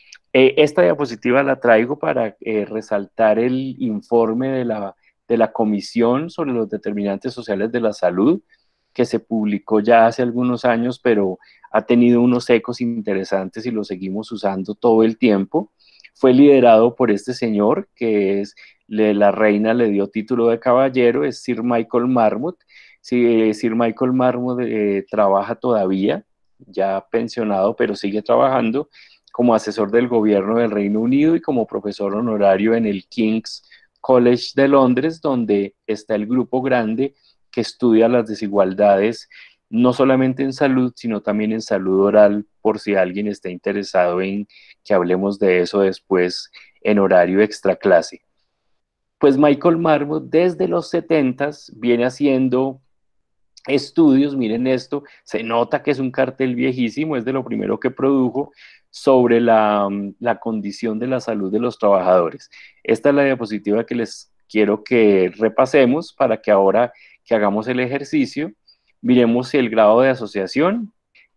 Esta diapositiva la traigo para resaltar el informe de la Comisión sobre los Determinantes Sociales de la Salud, que se publicó ya hace algunos años, pero ha tenido unos ecos interesantes y lo seguimos usando todo el tiempo. Fue liderado por este señor, que es, la reina le dio título de caballero, es Sir Michael Marmot. Sí, Sir Michael Marmot trabaja todavía, ya pensionado, pero sigue trabajando como asesor del gobierno del Reino Unido y como profesor honorario en el King's College de Londres, donde está el grupo grande que estudia las desigualdades, no solamente en salud, sino también en salud oral, por si alguien está interesado en que hablemos de eso después en horario extra clase. Pues Michael Marmot desde los 70s viene haciendo estudios, miren esto, se nota que es un cartel viejísimo, es de lo primero que produjo sobre la condición de la salud de los trabajadores. Esta es la diapositiva que les quiero que repasemos para que ahora que hagamos el ejercicio, miremos si el grado de asociación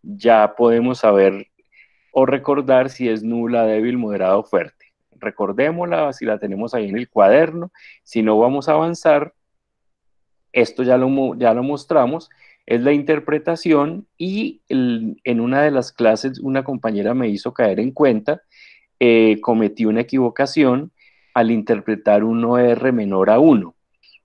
ya podemos saber o recordar si es nula, débil, moderada o fuerte. Recordémosla, si la tenemos ahí en el cuaderno, si no vamos a avanzar. Esto ya lo mostramos, es la interpretación y en una de las clases una compañera me hizo caer en cuenta, cometí una equivocación al interpretar un OR menor a 1,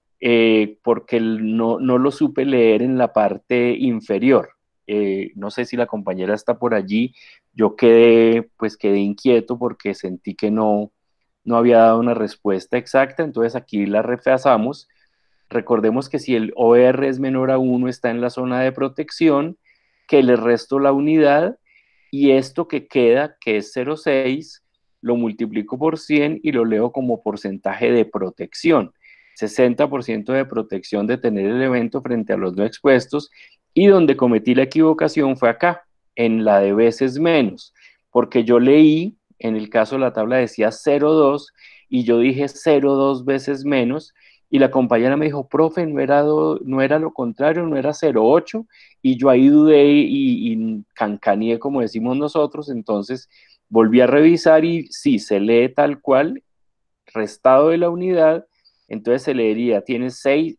porque no lo supe leer en la parte inferior. No sé si la compañera está por allí, yo quedé inquieto porque sentí que no había dado una respuesta exacta, entonces aquí la refasamos. Recordemos que si el OR es menor a 1 está en la zona de protección, que le resto la unidad y esto que queda, que es 0,6, lo multiplico por 100 y lo leo como porcentaje de protección. 60% de protección de tener el evento frente a los no expuestos, y donde cometí la equivocación fue acá, en la de veces menos, porque yo leí, en el caso de la tabla decía 0,2 y yo dije 0,2 veces menos, y la compañera me dijo, profe, no era lo contrario, no era 0,8, y yo ahí dudé y cancaneé, como decimos nosotros, entonces volví a revisar y sí, se lee tal cual, restado de la unidad, entonces se leería, tiene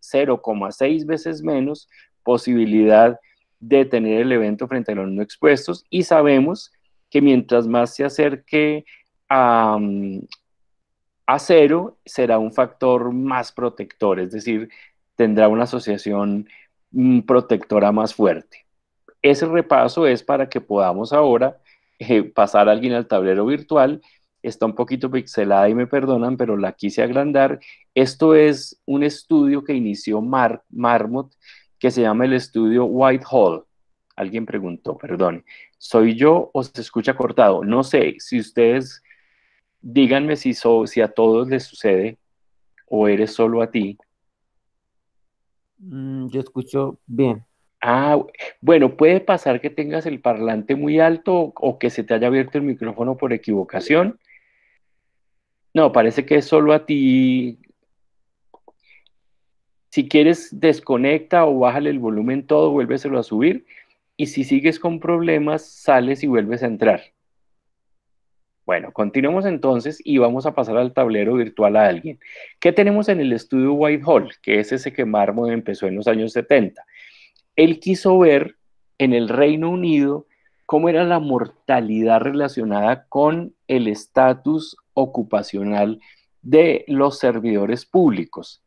0,6 veces menos posibilidad de tener el evento frente a los no expuestos, y sabemos que mientras más se acerque a 0, será un factor más protector, es decir, tendrá una asociación protectora más fuerte. Ese repaso es para que podamos ahora pasar a alguien al tablero virtual está un poquito pixelada y me perdonan, pero la quise agrandar. Esto es un estudio que inició Marmot, que se llama el estudio Whitehall. Alguien preguntó, perdón, ¿soy yo o se escucha cortado? No sé, si ustedes, díganme si a todos les sucede o eres solo a ti. Yo escucho bien. Ah, bueno, puede pasar que tengas el parlante muy alto o que se te haya abierto el micrófono por equivocación. No, parece que es solo a ti. Si quieres, desconecta o bájale el volumen todo, vuélveselo a subir. Y si sigues con problemas, sales y vuelves a entrar. Bueno, continuemos entonces y vamos a pasar al tablero virtual a alguien. ¿Qué tenemos en el estudio Whitehall? Que es ese que Marmot empezó en los años 70. Él quiso ver en el Reino Unido cómo era la mortalidad relacionada con el estatus ocupacional de los servidores públicos.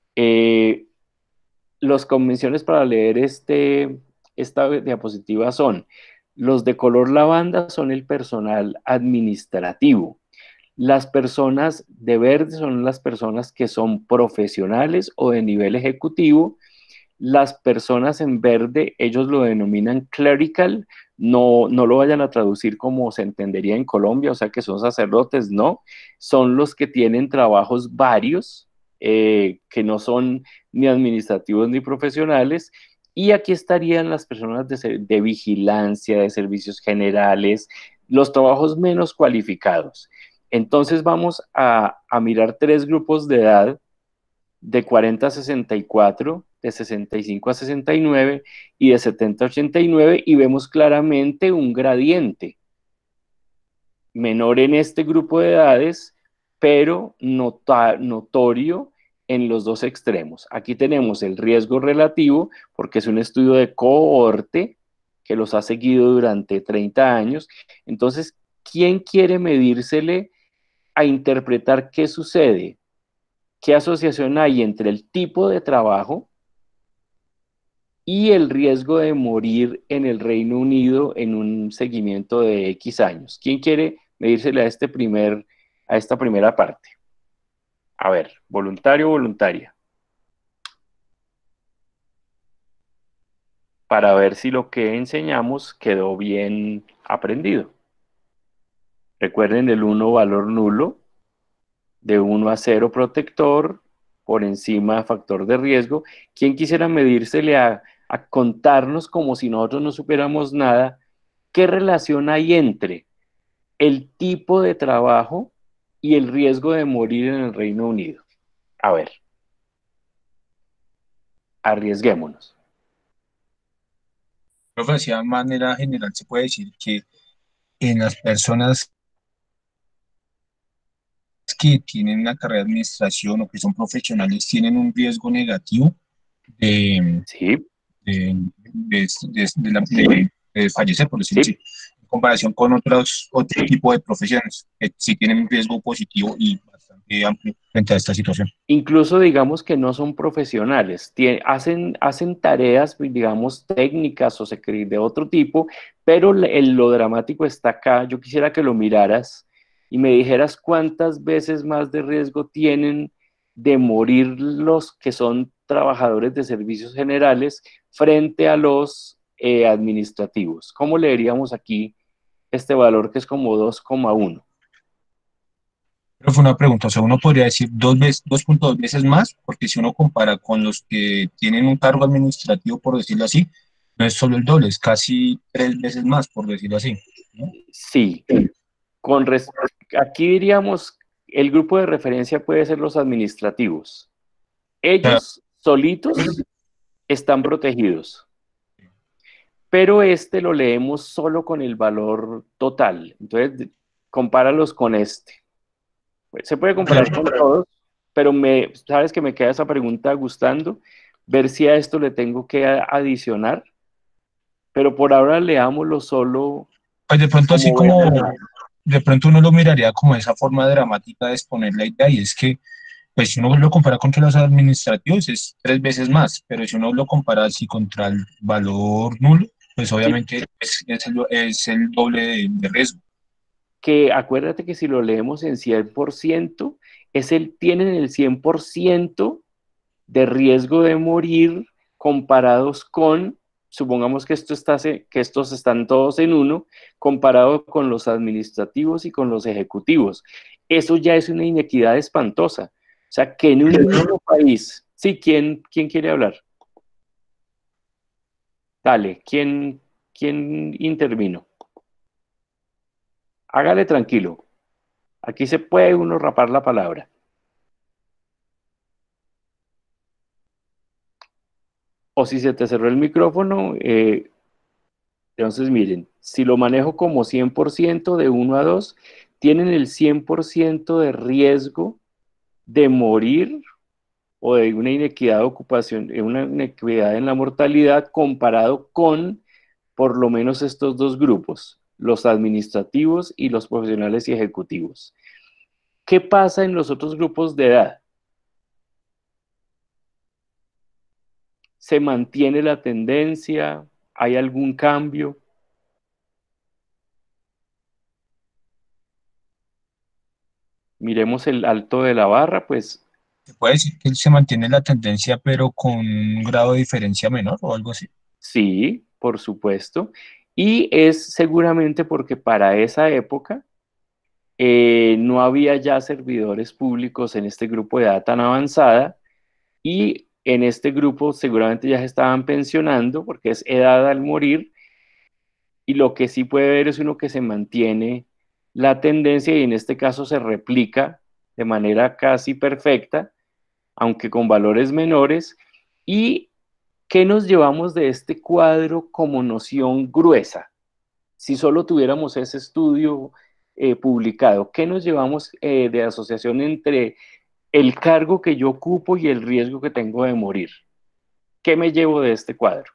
Las convenciones para leer esta diapositiva son: los de color lavanda son el personal administrativo, las personas de verde son las personas que son profesionales o de nivel ejecutivo, las personas en verde, ellos lo denominan clerical, no lo vayan a traducir como se entendería en Colombia, o sea que son sacerdotes, no, son los que tienen trabajos varios, que no son ni administrativos ni profesionales, y aquí estarían las personas de vigilancia, de servicios generales, los trabajos menos cualificados. Entonces vamos a mirar tres grupos de edad: de 40 a 64, de 65 a 69 y de 70 a 89, y vemos claramente un gradiente menor en este grupo de edades, pero notorio en los dos extremos. Aquí tenemos el riesgo relativo, porque es un estudio de cohorte que los ha seguido durante 30 años. Entonces, ¿quién quiere medírsele a interpretar qué sucede? ¿Qué asociación hay entre el tipo de trabajo y el riesgo de morir en el Reino Unido en un seguimiento de X años? ¿Quién quiere medírsele a esta primera parte? A ver, voluntario o voluntaria, para ver si lo que enseñamos quedó bien aprendido. Recuerden el 1 valor nulo, de 1 a 0 protector, por encima factor de riesgo. ¿Quién quisiera medírsele a contarnos, como si nosotros no supiéramos nada, qué relación hay entre el tipo de trabajo y el riesgo de morir en el Reino Unido? A ver, arriesguémonos. Profe, así de manera general se puede decir que en las personas que tienen una carrera de administración o que son profesionales tienen un riesgo negativo de, ¿Sí? de fallecer, por decirlo ¿Sí? así, en comparación con otro tipo de profesiones que sí tienen un riesgo positivo y bastante amplio frente a esta situación. Incluso digamos que no son profesionales, hacen tareas, digamos, técnicas o de otro tipo, pero lo dramático está acá. Yo quisiera que lo miraras y me dijeras cuántas veces más de riesgo tienen de morir los que son trabajadores de servicios generales frente a los administrativos. ¿Cómo leeríamos aquí este valor que es como 2,1? Pero fue una pregunta, o sea, uno podría decir 2.2 veces más, porque si uno compara con los que tienen un cargo administrativo, por decirlo así, no es solo el doble, es casi 3 veces más, por decirlo así, ¿no? Sí, aquí diríamos, el grupo de referencia puede ser los administrativos. Ellos solitos están protegidos, pero este lo leemos solo con el valor total. Entonces, compáralos con este. Se puede comparar con todos, pero sabes que me queda esa pregunta gustando, ver si a esto le tengo que adicionar, pero por ahora leámoslo solo Pues de pronto así como como, ven. de pronto uno lo miraría como esa forma dramática de exponer la idea, y es que, pues si uno lo compara contra los administrativos es 3 veces más, pero si uno lo compara así contra el valor nulo, pues Sí, obviamente es el doble de riesgo. que acuérdate que si lo leemos en 100%, tienen el 100% de riesgo de morir comparados con, supongamos que, que estos están todos en uno, comparado con los administrativos y con los ejecutivos. Eso ya es una inequidad espantosa. O sea, que en un mismo país, sí, ¿quién quiere hablar? Dale, ¿quién intervino? Hágale tranquilo. Aquí se puede uno rapar la palabra. O si se te cerró el micrófono, entonces miren, si lo manejo como 100% de 1 a 2, tienen el 100% de riesgo de morir o de una inequidad de ocupación, una inequidad en la mortalidad comparado con por lo menos estos dos grupos, los administrativos y los profesionales y ejecutivos. ¿Qué pasa en los otros grupos de edad? ¿Se mantiene la tendencia? ¿Hay algún cambio? Miremos el alto de la barra, pues ¿Se puede decir que se mantiene la tendencia, pero con un grado de diferencia menor o algo así? sí, por supuesto. Y es seguramente porque para esa época no había ya servidores públicos en este grupo de edad tan avanzada y en este grupo seguramente ya se estaban pensionando porque es edad al morir y lo que sí puede ver es uno que se mantiene la tendencia y en este caso se replica de manera casi perfecta, aunque con valores menores. ¿Y qué nos llevamos de este cuadro como noción gruesa? Si solo tuviéramos ese estudio publicado, ¿qué nos llevamos de asociación entre el cargo que yo ocupo y el riesgo que tengo de morir? ¿Qué me llevo de este cuadro?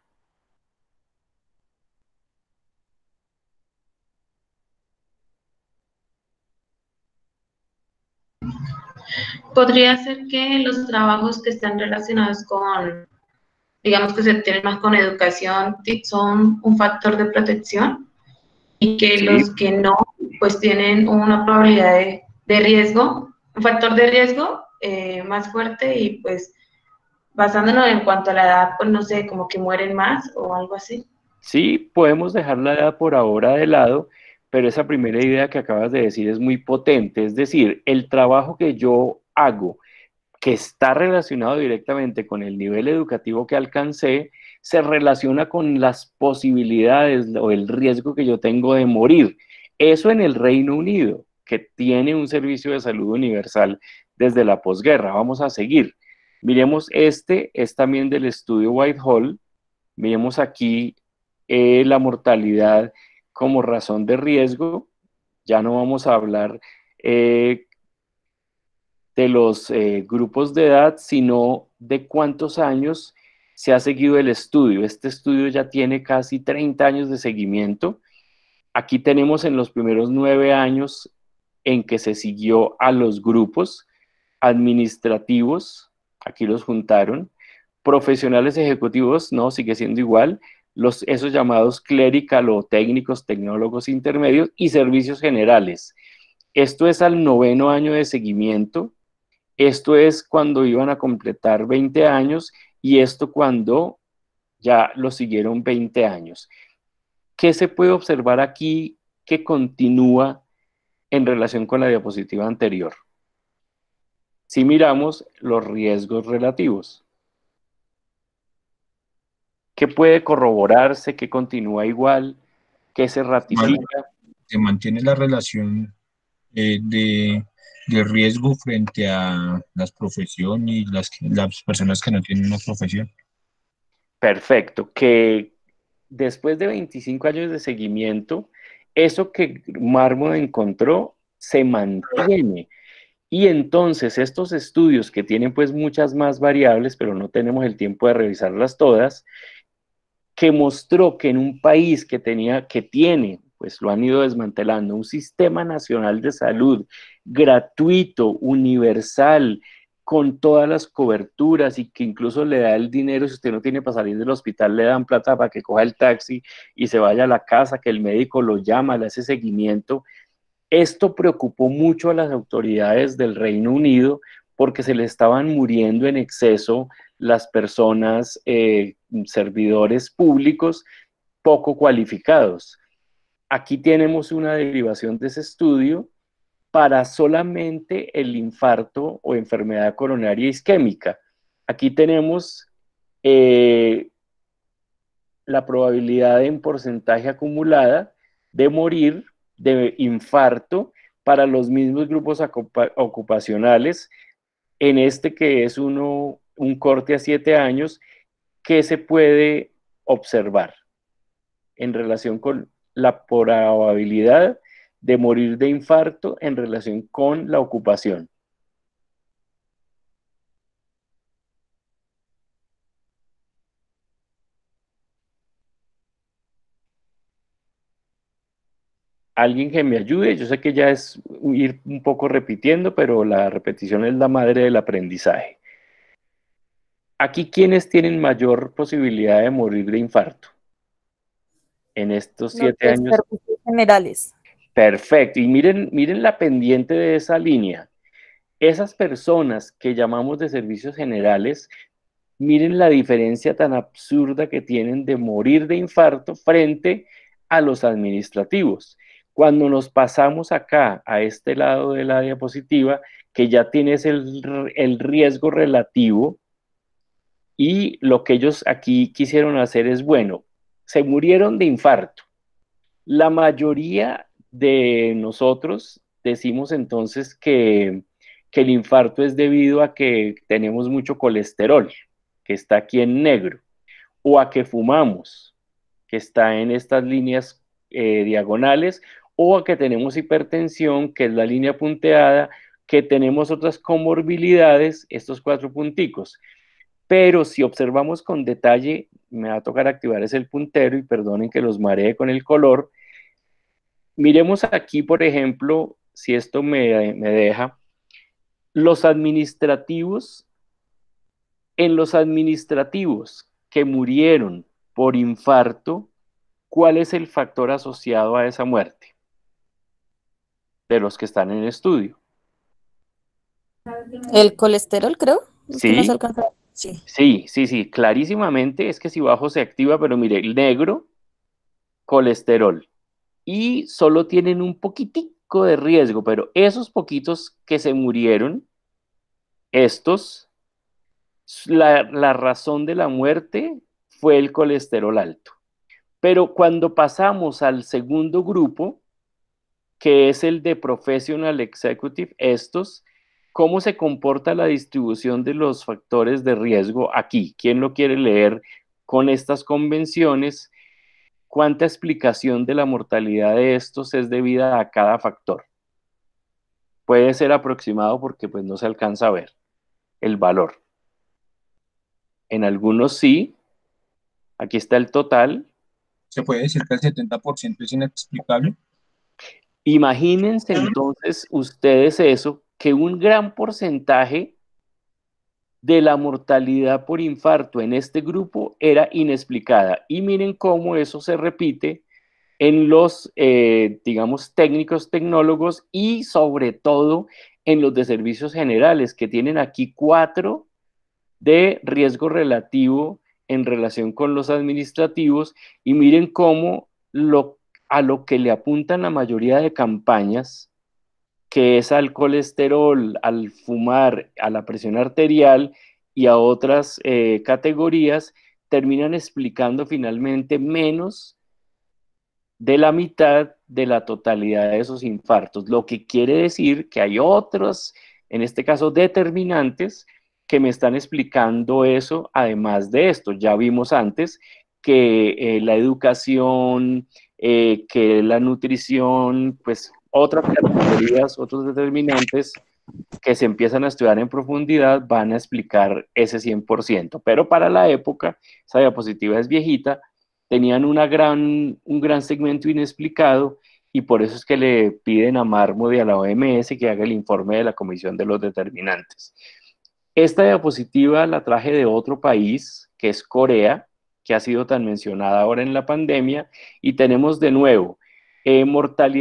Podría ser que los trabajos que están relacionados con, digamos que se tienen más con educación, son un factor de protección y que Sí, los que no, pues tienen una probabilidad de riesgo, un factor de riesgo más fuerte y pues basándonos en cuanto a la edad, pues no sé, como que mueren más o algo así. sí, podemos dejar la edad por ahora de lado, pero esa primera idea que acabas de decir es muy potente. Es decir, el trabajo que yo hago, que está relacionado directamente con el nivel educativo que alcancé, se relaciona con las posibilidades o el riesgo que yo tengo de morir. Eso en el Reino Unido, que tiene un servicio de salud universal desde la posguerra. Vamos a seguir. Miremos, este es también del estudio Whitehall. Miremos aquí la mortalidad como razón de riesgo. Ya no vamos a hablar de los grupos de edad, sino de cuántos años se ha seguido el estudio. Este estudio ya tiene casi 30 años de seguimiento. Aquí tenemos en los primeros 9 años en que se siguió a los grupos administrativos, aquí los juntaron, profesionales ejecutivos, no, sigue siendo igual, esos llamados clerical o técnicos, tecnólogos intermedios y servicios generales. Esto es al 9º año de seguimiento. Esto es cuando iban a completar 20 años y esto cuando ya lo siguieron 20 años. ¿Qué se puede observar aquí que continúa en relación con la diapositiva anterior? Si miramos los riesgos relativos, ¿qué puede corroborarse? ¿Qué continúa igual? ¿Qué se ratifica? Se mantiene la relación de riesgo frente a las profesiones y las personas que no tienen una profesión. Perfecto, que después de 25 años de seguimiento, eso que Marmot encontró se mantiene. Y entonces estos estudios que tienen pues muchas más variables, pero no tenemos el tiempo de revisarlas todas, que mostró que en un país que tiene, pues lo han ido desmantelando, un sistema nacional de salud gratuito, universal, con todas las coberturas y que incluso le da el dinero, si usted no tiene para salir del hospital, le dan plata para que coja el taxi y se vaya a la casa, que el médico lo llama, le hace seguimiento. Esto preocupó mucho a las autoridades del Reino Unido porque se le estaban muriendo en exceso las personas, servidores públicos poco cualificados. Aquí tenemos una derivación de ese estudio para solamente el infarto o enfermedad coronaria isquémica. Aquí tenemos la probabilidad en porcentaje acumulada de morir de infarto para los mismos grupos ocupacionales, en este que es un corte a 7 años, que se puede observar en relación con la probabilidad de morir de infarto en relación con la ocupación. Alguien que me ayude, yo sé que ya es ir un poco repitiendo, pero la repetición es la madre del aprendizaje. Aquí, ¿quiénes tienen mayor posibilidad de morir de infarto en estos Los 7 de años? servicios generales. Perfecto, y miren la pendiente de esa línea. Esas personas que llamamos de servicios generales, miren la diferencia tan absurda que tienen de morir de infarto frente a los administrativos. Cuando nos pasamos acá, a este lado de la diapositiva, que ya tienes el riesgo relativo, y lo que ellos aquí quisieron hacer es, bueno, se murieron de infarto. La mayoría de nosotros decimos entonces que el infarto es debido a que tenemos mucho colesterol, que está aquí en negro, o a que fumamos, que está en estas líneas diagonales, o a que tenemos hipertensión, que es la línea punteada, que tenemos otras comorbilidades, estos 4 punticos. Pero si observamos con detalle, me va a tocar activar ese el puntero y perdonen que los maree con el color. Miremos aquí, por ejemplo, si esto me deja, los administrativos. En los administrativos que murieron por infarto, ¿cuál es el factor asociado a esa muerte? De los que están en estudio. El colesterol, creo. Es que no se Sí, alcanza. Sí. sí, clarísimamente es que si bajo se activa, pero mire, el negro, colesterol. Y solo tienen un poquitico de riesgo, pero esos poquitos que se murieron, estos, la razón de la muerte fue el colesterol alto. Pero cuando pasamos al segundo grupo, que es el de Professional Executive, estos, ¿cómo se comporta la distribución de los factores de riesgo aquí? ¿Quién lo quiere leer con estas convenciones? ¿Cuánta explicación de la mortalidad de estos es debida a cada factor? Puede ser aproximado porque pues no se alcanza a ver el valor. En algunos sí. Aquí está el total. ¿Se puede decir que el 70% es inexplicable? Imagínense entonces ustedes eso, que un gran porcentaje de la mortalidad por infarto en este grupo era inexplicada. Y miren cómo eso se repite en los, digamos, técnicos, tecnólogos y sobre todo en los de servicios generales, que tienen aquí 4 de riesgo relativo en relación con los administrativos. Y miren cómo a lo que le apuntan la mayoría de campañas, que es al colesterol, al fumar, a la presión arterial y a otras categorías, terminan explicando finalmente menos de la mitad de la totalidad de esos infartos, lo que quiere decir que hay otros, en este caso determinantes, que me están explicando eso, además de esto. Ya vimos antes que la educación, que la nutrición, pues otras categorías, otros determinantes que se empiezan a estudiar en profundidad van a explicar ese 100%. Pero para la época, esa diapositiva es viejita, tenían un gran segmento inexplicado y por eso es que le piden a Mármode y a la OMS que haga el informe de la Comisión de los Determinantes. Esta diapositiva la traje de otro país, que es Corea, que ha sido tan mencionada ahora en la pandemia, y tenemos de nuevo mortalidad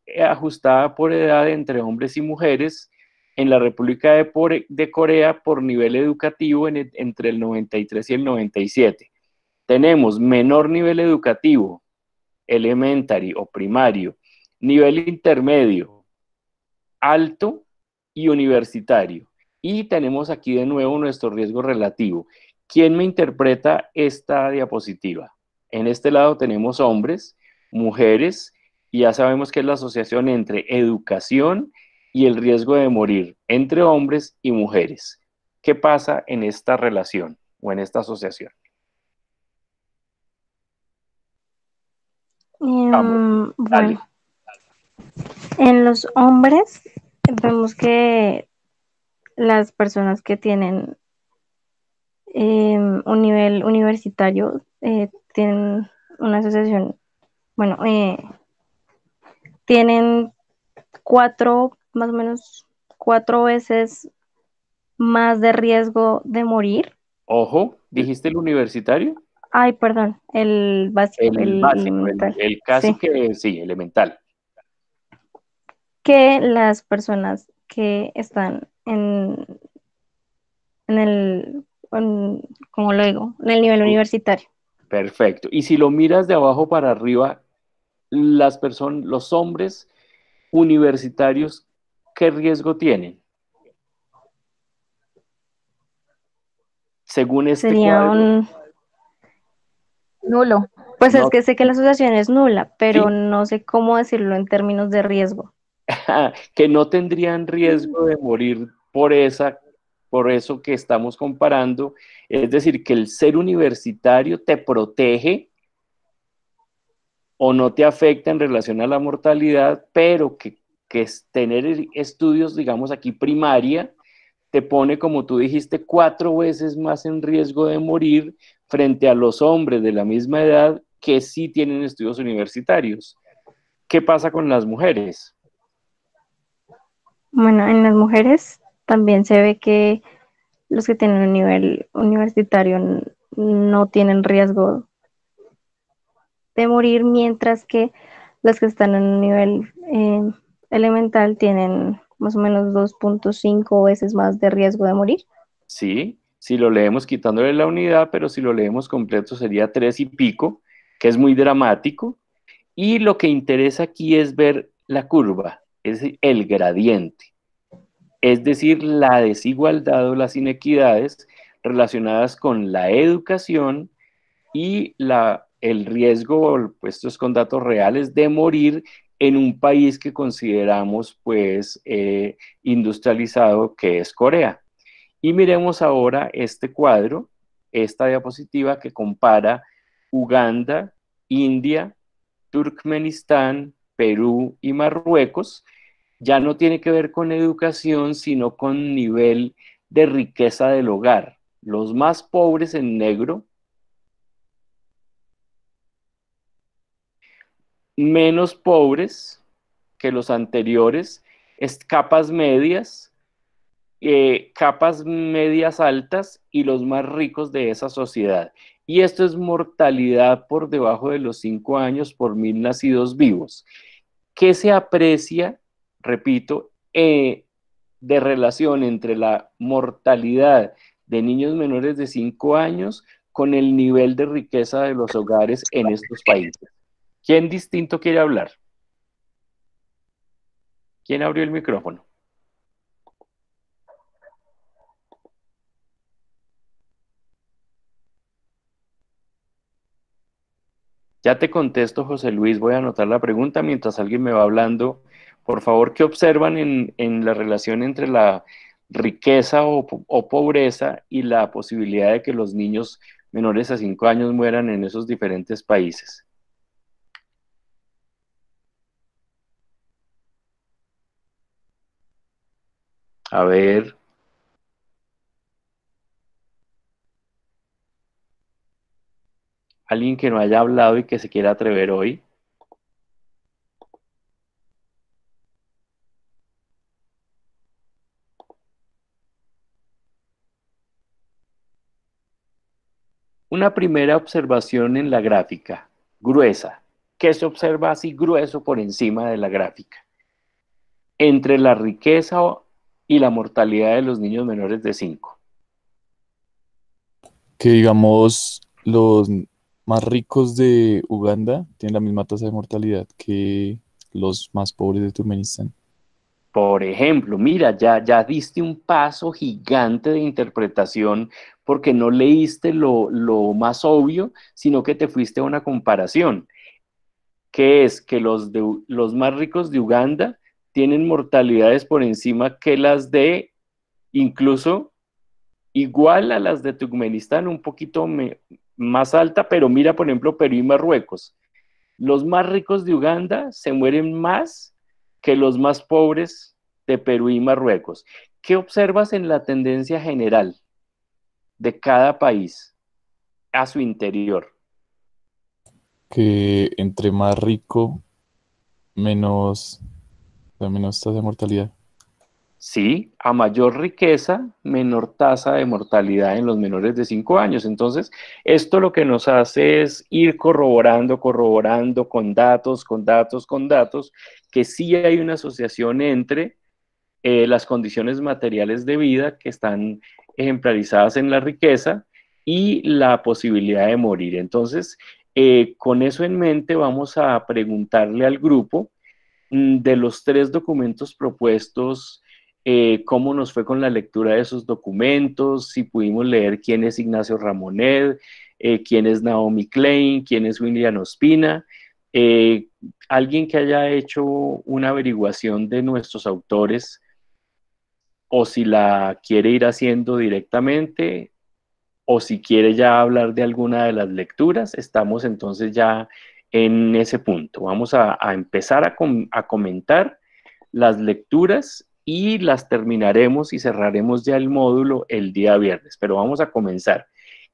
ajustada por edad entre hombres y mujeres. En la República de Corea, por nivel educativo, entre el 93 y el 97. Tenemos menor nivel educativo, elementary o primario, nivel intermedio, alto y universitario. Y tenemos aquí de nuevo nuestro riesgo relativo. ¿Quién me interpreta esta diapositiva? En este lado tenemos hombres, mujeres, y ya sabemos que es la asociación entre educación y el riesgo de morir entre hombres y mujeres. ¿Qué pasa en esta relación o en esta asociación? Vamos, dale. Bueno, en los hombres vemos que las personas que tienen un nivel universitario tienen una asociación, bueno, tienen más o menos 4 veces más de riesgo de morir. Ojo, ¿dijiste el universitario? Ay, perdón, el básico, El el básico, elemental, el casi sí, que sí, elemental. que las personas que están en ¿cómo lo digo? En el nivel universitario. Perfecto. Y si lo miras de abajo para arriba, los hombres universitarios, ¿qué riesgo tienen? Según este Sería cuadro, Nulo. pues es no, que sé que la asociación es nula, pero sí, no sé cómo decirlo en términos de riesgo. que no tendrían riesgo de morir por eso que estamos comparando. Es decir, que el ser universitario te protege o no te afecta en relación a la mortalidad, pero que es tener estudios, digamos aquí, primaria, te pone, como tú dijiste, 4 veces más en riesgo de morir frente a los hombres de la misma edad que sí tienen estudios universitarios. ¿Qué pasa con las mujeres? Bueno, en las mujeres también se ve que los que tienen un nivel universitario no tienen riesgo de morir, mientras que los que están en un nivel elemental tienen más o menos 2.5 veces más de riesgo de morir. Sí, si lo leemos quitándole la unidad, pero si lo leemos completo sería 3 y pico, que es muy dramático. Y lo que interesa aquí es ver la curva, es el gradiente. Es decir, la desigualdad o las inequidades relacionadas con la educación y el riesgo, puestos con datos reales, de morir en un país que consideramos pues industrializado, que es Corea. Y miremos ahora este cuadro, esta diapositiva que compara Uganda, India, Turkmenistán, Perú y Marruecos. Ya no tiene que ver con educación, sino con nivel de riqueza del hogar. Los más pobres en negro, menos pobres que los anteriores, capas medias altas y los más ricos de esa sociedad. Y esto es mortalidad por debajo de los 5 años por 1.000 nacidos vivos. ¿Qué se aprecia, repito, de relación entre la mortalidad de niños menores de 5 años con el nivel de riqueza de los hogares en estos países? ¿Quién distinto quiere hablar? ¿Quién abrió el micrófono? Ya te contesto, José Luis. Voy a anotar la pregunta mientras alguien me va hablando. Por favor, ¿qué observan en la relación entre la riqueza o pobreza y la posibilidad de que los niños menores a 5 años mueran en esos diferentes países? A ver, alguien que no haya hablado y que se quiera atrever hoy. Una primera observación en la gráfica, gruesa. ¿qué se observa así grueso por encima de la gráfica? Entre la riqueza y la mortalidad de los niños menores de 5. Que digamos, los más ricos de Uganda tienen la misma tasa de mortalidad que los más pobres de Turkmenistán. Por ejemplo, mira, ya diste un paso gigante de interpretación porque no leíste lo más obvio, sino que te fuiste a una comparación, que es que los más ricos de Uganda tienen mortalidades por encima que las de, incluso igual a las de Turkmenistán, un poquito más alta, pero mira, por ejemplo, Perú y Marruecos. Los más ricos de Uganda se mueren más que los más pobres de Perú y Marruecos. ¿Qué observas en la tendencia general de cada país a su interior? Que entre más rico, menos, menos tasa de mortalidad. Sí, a mayor riqueza, menor tasa de mortalidad en los menores de 5 años. Entonces, esto lo que nos hace es ir corroborando con datos, que sí hay una asociación entre las condiciones materiales de vida que están ejemplarizadas en la riqueza y la posibilidad de morir. Entonces, con eso en mente, vamos a preguntarle al grupo de los 3 documentos propuestos, cómo nos fue con la lectura de esos documentos, si pudimos leer quién es Ignacio Ramonet, quién es Naomi Klein, quién es William Ospina, eh, alguien que haya hecho una averiguación de nuestros autores, o si la quiere ir haciendo directamente, o si quiere ya hablar de alguna de las lecturas. Estamos entonces ya en ese punto. Vamos a empezar a comentar las lecturas y las terminaremos y cerraremos ya el módulo el día viernes, pero vamos a comenzar.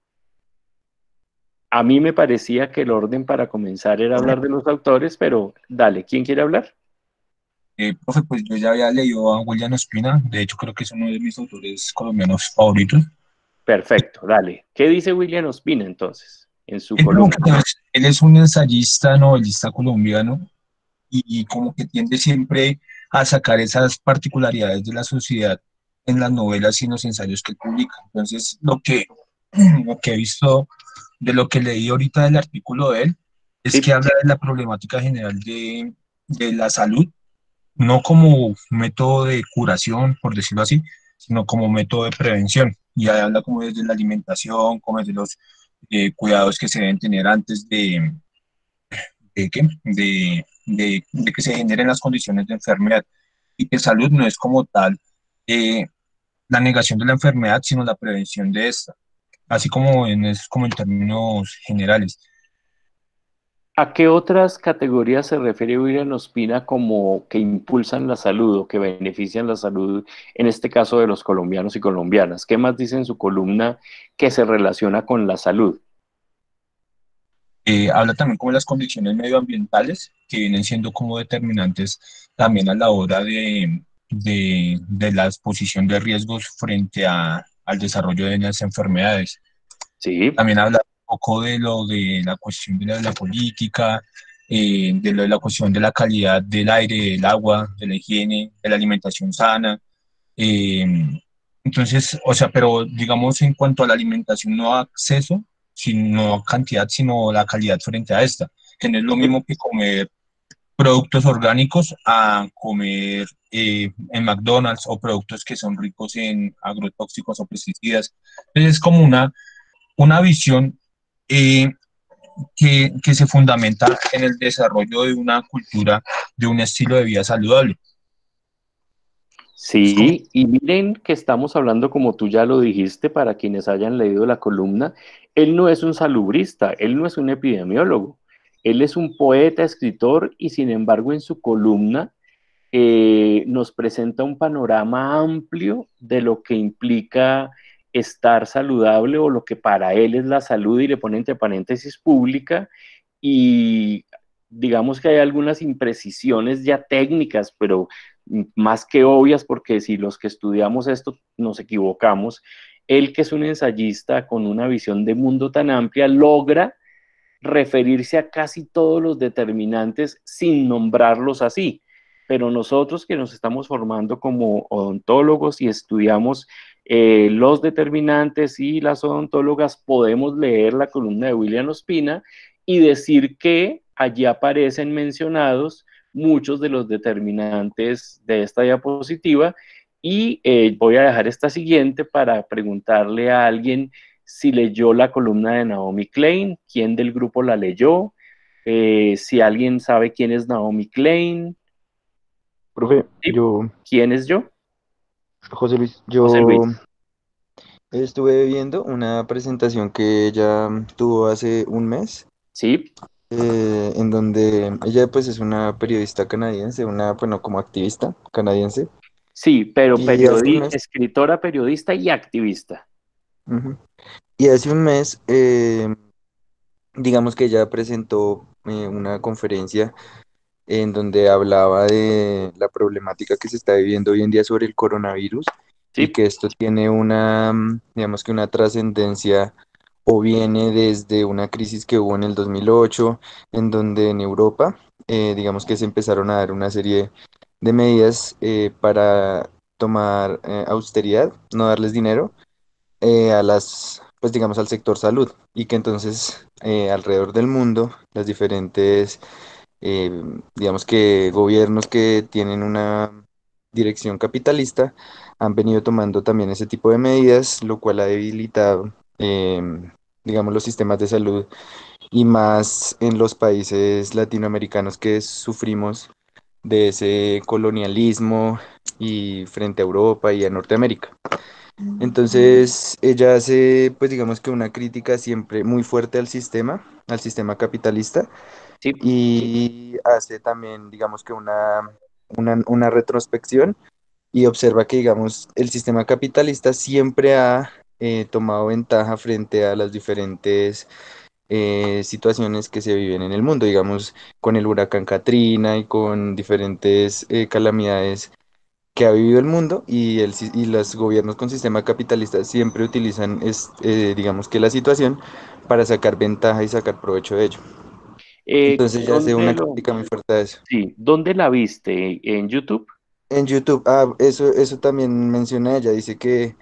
A mí me parecía que el orden para comenzar era hablar de los autores, pero dale, ¿quién quiere hablar? Profe, pues yo ya había leído a William Ospina, de hecho creo que es uno de mis autores colombianos favoritos. Perfecto, dale. ¿Qué dice William Ospina entonces en su Él, como columna? que, él es un ensayista, novelista colombiano y como que tiende siempre a sacar esas particularidades de la sociedad en las novelas y en los ensayos que él publica. Entonces, lo que he visto de lo que leí ahorita del artículo de él es que Sí, habla de la problemática general de la salud, no como método de curación, por decirlo así, sino como método de prevención. Y ahí habla como desde la alimentación, como desde los cuidados que se deben tener antes de, ¿qué? De que se generen las condiciones de enfermedad. Y que salud no es como tal eh, la negación de la enfermedad, sino la prevención de esta, así como en términos generales. ¿a qué otras categorías se refiere William Ospina como que impulsan la salud o que benefician la salud, en este caso de los colombianos y colombianas? ¿Qué más dice en su columna que se relaciona con la salud? Habla también como de las condiciones medioambientales que vienen siendo como determinantes también a la hora de la exposición de riesgos frente al desarrollo de las enfermedades. Sí, También habla un poco de lo de la cuestión de la política, de lo de la cuestión de la calidad del aire, del agua, de la higiene, de la alimentación sana. Eh, entonces, o sea, pero digamos en cuanto a la alimentación, no acceso, sino cantidad, sino la calidad frente a esta, que no es lo sí. mismo que comer productos orgánicos a comer en McDonald's o productos que son ricos en agrotóxicos o pesticidas. Entonces es como una visión eh, que se fundamenta en el desarrollo de una cultura, de un estilo de vida saludable. Es como, Sí, y miren que estamos hablando, como tú ya lo dijiste, para quienes hayan leído la columna, él no es un salubrista, él no es un epidemiólogo, él es un poeta, escritor, y sin embargo en su columna nos presenta un panorama amplio de lo que implica estar saludable o lo que para él es la salud, y le pone entre paréntesis pública, y digamos que hay algunas imprecisiones ya técnicas, pero más que obvias, porque si los que estudiamos esto nos equivocamos, él, que es un ensayista con una visión de mundo tan amplia, logra referirse a casi todos los determinantes sin nombrarlos así. Pero nosotros que nos estamos formando como odontólogos y estudiamos los determinantes y las odontólogas, podemos leer la columna de William Ospina y decir que allí aparecen mencionados muchos de los determinantes de esta diapositiva. Y voy a dejar esta siguiente para preguntarle a alguien si leyó la columna de Naomi Klein, quién del grupo la leyó, si alguien sabe quién es Naomi Klein. Profe, ¿Sí? yo, ¿Quién es yo? José Luis, José yo Luis. estuve viendo una presentación que ella tuvo hace un mes, Sí, en donde ella pues es una periodista canadiense, una, bueno, como activista canadiense, sí, pero y hace un mes, escritora, periodista y activista. ujú, y hace un mes, digamos que ella presentó una conferencia en donde hablaba de la problemática que se está viviendo hoy en día sobre el coronavirus y Sí, que esto tiene una, digamos que una trascendencia o viene desde una crisis que hubo en el 2008, en donde en Europa, digamos que se empezaron a dar una serie de medidas para tomar austeridad, no darles dinero a las, pues digamos, al sector salud y que entonces alrededor del mundo las diferentes eh, digamos que gobiernos que tienen una dirección capitalista han venido tomando también ese tipo de medidas, lo cual ha debilitado, digamos, los sistemas de salud y más en los países latinoamericanos que sufrimos de ese colonialismo y frente a Europa y a Norteamérica. Entonces, ella hace, pues digamos que una crítica siempre muy fuerte al sistema capitalista, sí. y hace también, digamos que una retrospección y observa que, digamos, el sistema capitalista siempre ha tomado ventaja frente a las diferentes situaciones que se viven en el mundo, digamos, con el huracán Katrina y con diferentes calamidades que ha vivido el mundo y, y los gobiernos con sistema capitalista siempre utilizan, digamos que la situación para sacar ventaja y sacar provecho de ello. Entonces ya hace ¿Dónde una lo, crítica muy fuerte a eso. sí, dónde la viste? ¿En YouTube? En YouTube, eso también menciona ella, dice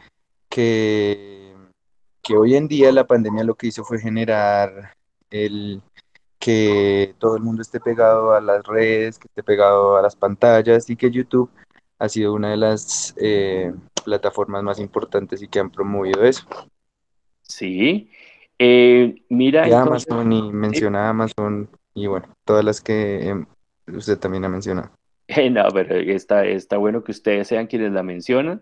que, que hoy en día la pandemia lo que hizo fue generar el que todo el mundo esté pegado a las redes, que esté pegado a las pantallas y que YouTube ha sido una de las plataformas más importantes y que han promovido eso. Sí. Mira, Y entonces, Amazon y sí. menciona Amazon y bueno, todas las que usted también ha mencionado. No, pero está bueno que ustedes sean quienes la mencionan.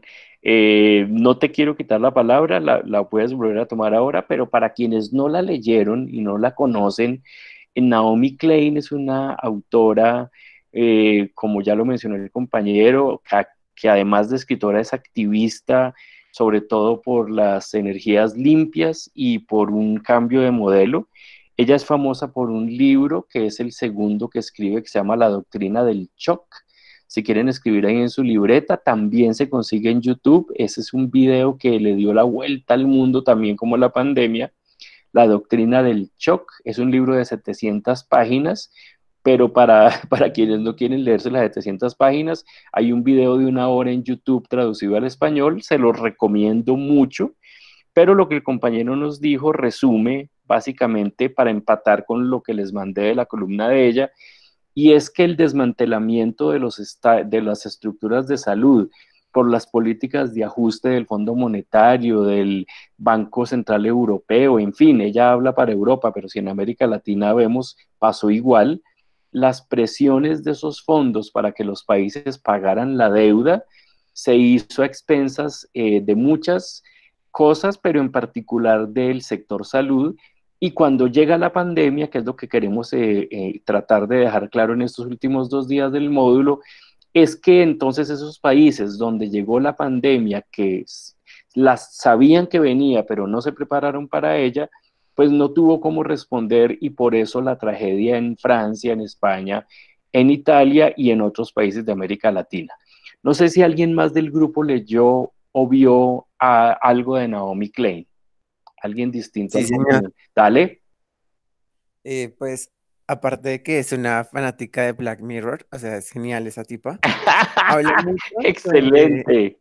No te quiero quitar la palabra, la puedes volver a tomar ahora, pero para quienes no la leyeron y no la conocen, Naomi Klein es una autora, como ya lo mencionó el compañero, que además de escritora es activista, sobre todo por las energías limpias y por un cambio de modelo. Ella es famosa por un libro que es el segundo que escribe, que se llama La doctrina del shock. Si quieren escribir ahí en su libreta, también se consigue en YouTube. Ese es un video que le dio la vuelta al mundo también como la pandemia. La doctrina del shock es un libro de 700 páginas, pero para quienes no quieren leerse las 700 páginas, hay un video de 1 hora en YouTube traducido al español, se lo recomiendo mucho, pero lo que el compañero nos dijo resume básicamente para empatar con lo que les mandé de la columna de ella, y es que el desmantelamiento de las estructuras de salud por las políticas de ajuste del Fondo Monetario, del Banco Central Europeo, en fin, ella habla para Europa, pero si en América Latina vemos, pasó igual, las presiones de esos fondos para que los países pagaran la deuda se hizo a expensas de muchas cosas, pero en particular del sector salud, y cuando llega la pandemia, que es lo que queremos tratar de dejar claro en estos últimos 2 días del módulo, es que entonces esos países donde llegó la pandemia, que las sabían que venía, pero no se prepararon para ella, pues no tuvo cómo responder, y por eso la tragedia en Francia, en España, en Italia y en otros países de América Latina. No sé si alguien más del grupo leyó o vio algo de Naomi Klein. Alguien distinto Sí, al señor. compañero. Dale. Pues, aparte de que es una fanática de Black Mirror, o sea, es genial esa tipa, habla mucho sobre, Excelente.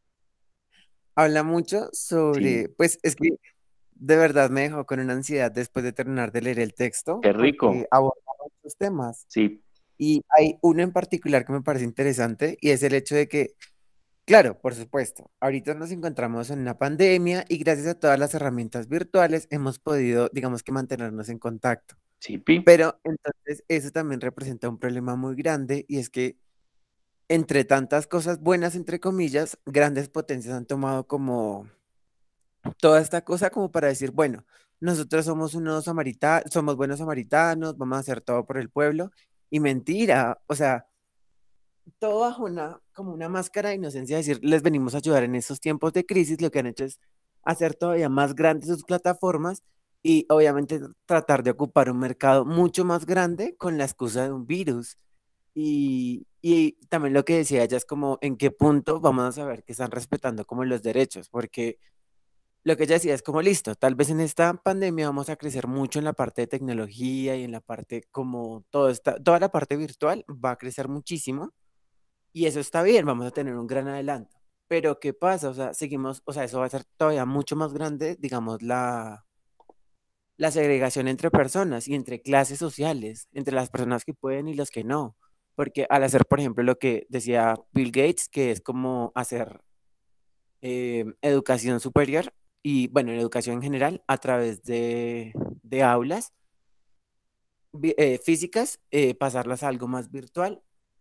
habla mucho Sí, sobre, pues es que de verdad me dejó con una ansiedad después de terminar de leer el texto, qué rico. porque aborda muchos temas. Sí, Y hay uno en particular que me parece interesante y es el hecho de que, claro, por supuesto, ahorita nos encontramos en una pandemia y gracias a todas las herramientas virtuales hemos podido, digamos que, mantenernos en contacto. sí, Pi. Pero entonces eso también representa un problema muy grande y es que entre tantas cosas buenas, entre comillas, grandes potencias han tomado como toda esta cosa como para decir, bueno, nosotros somos unos samaritanos, somos buenos samaritanos, vamos a hacer todo por el pueblo. Y mentira, o sea, todo bajo una, como una máscara de inocencia, decir, les venimos a ayudar en estos tiempos de crisis, lo que han hecho es hacer todavía más grandes sus plataformas y obviamente tratar de ocupar un mercado mucho más grande con la excusa de un virus. Y también lo que decía ella es como en qué punto vamos a saber que están respetando como los derechos, porque lo que ella decía es como listo, tal vez en esta pandemia vamos a crecer mucho en la parte de tecnología y en la parte como toda la parte virtual va a crecer muchísimo y eso está bien, vamos a tener un gran adelanto. Pero ¿qué pasa? O sea, seguimos, o sea, eso va a ser todavía mucho más grande, digamos, la segregación entre personas y entre clases sociales, entre las personas que pueden y los que no. Porque al hacer, por ejemplo, lo que decía Bill Gates, que es como hacer educación superior y, bueno, educación en general a través de aulas físicas, pasarlas a algo más virtual.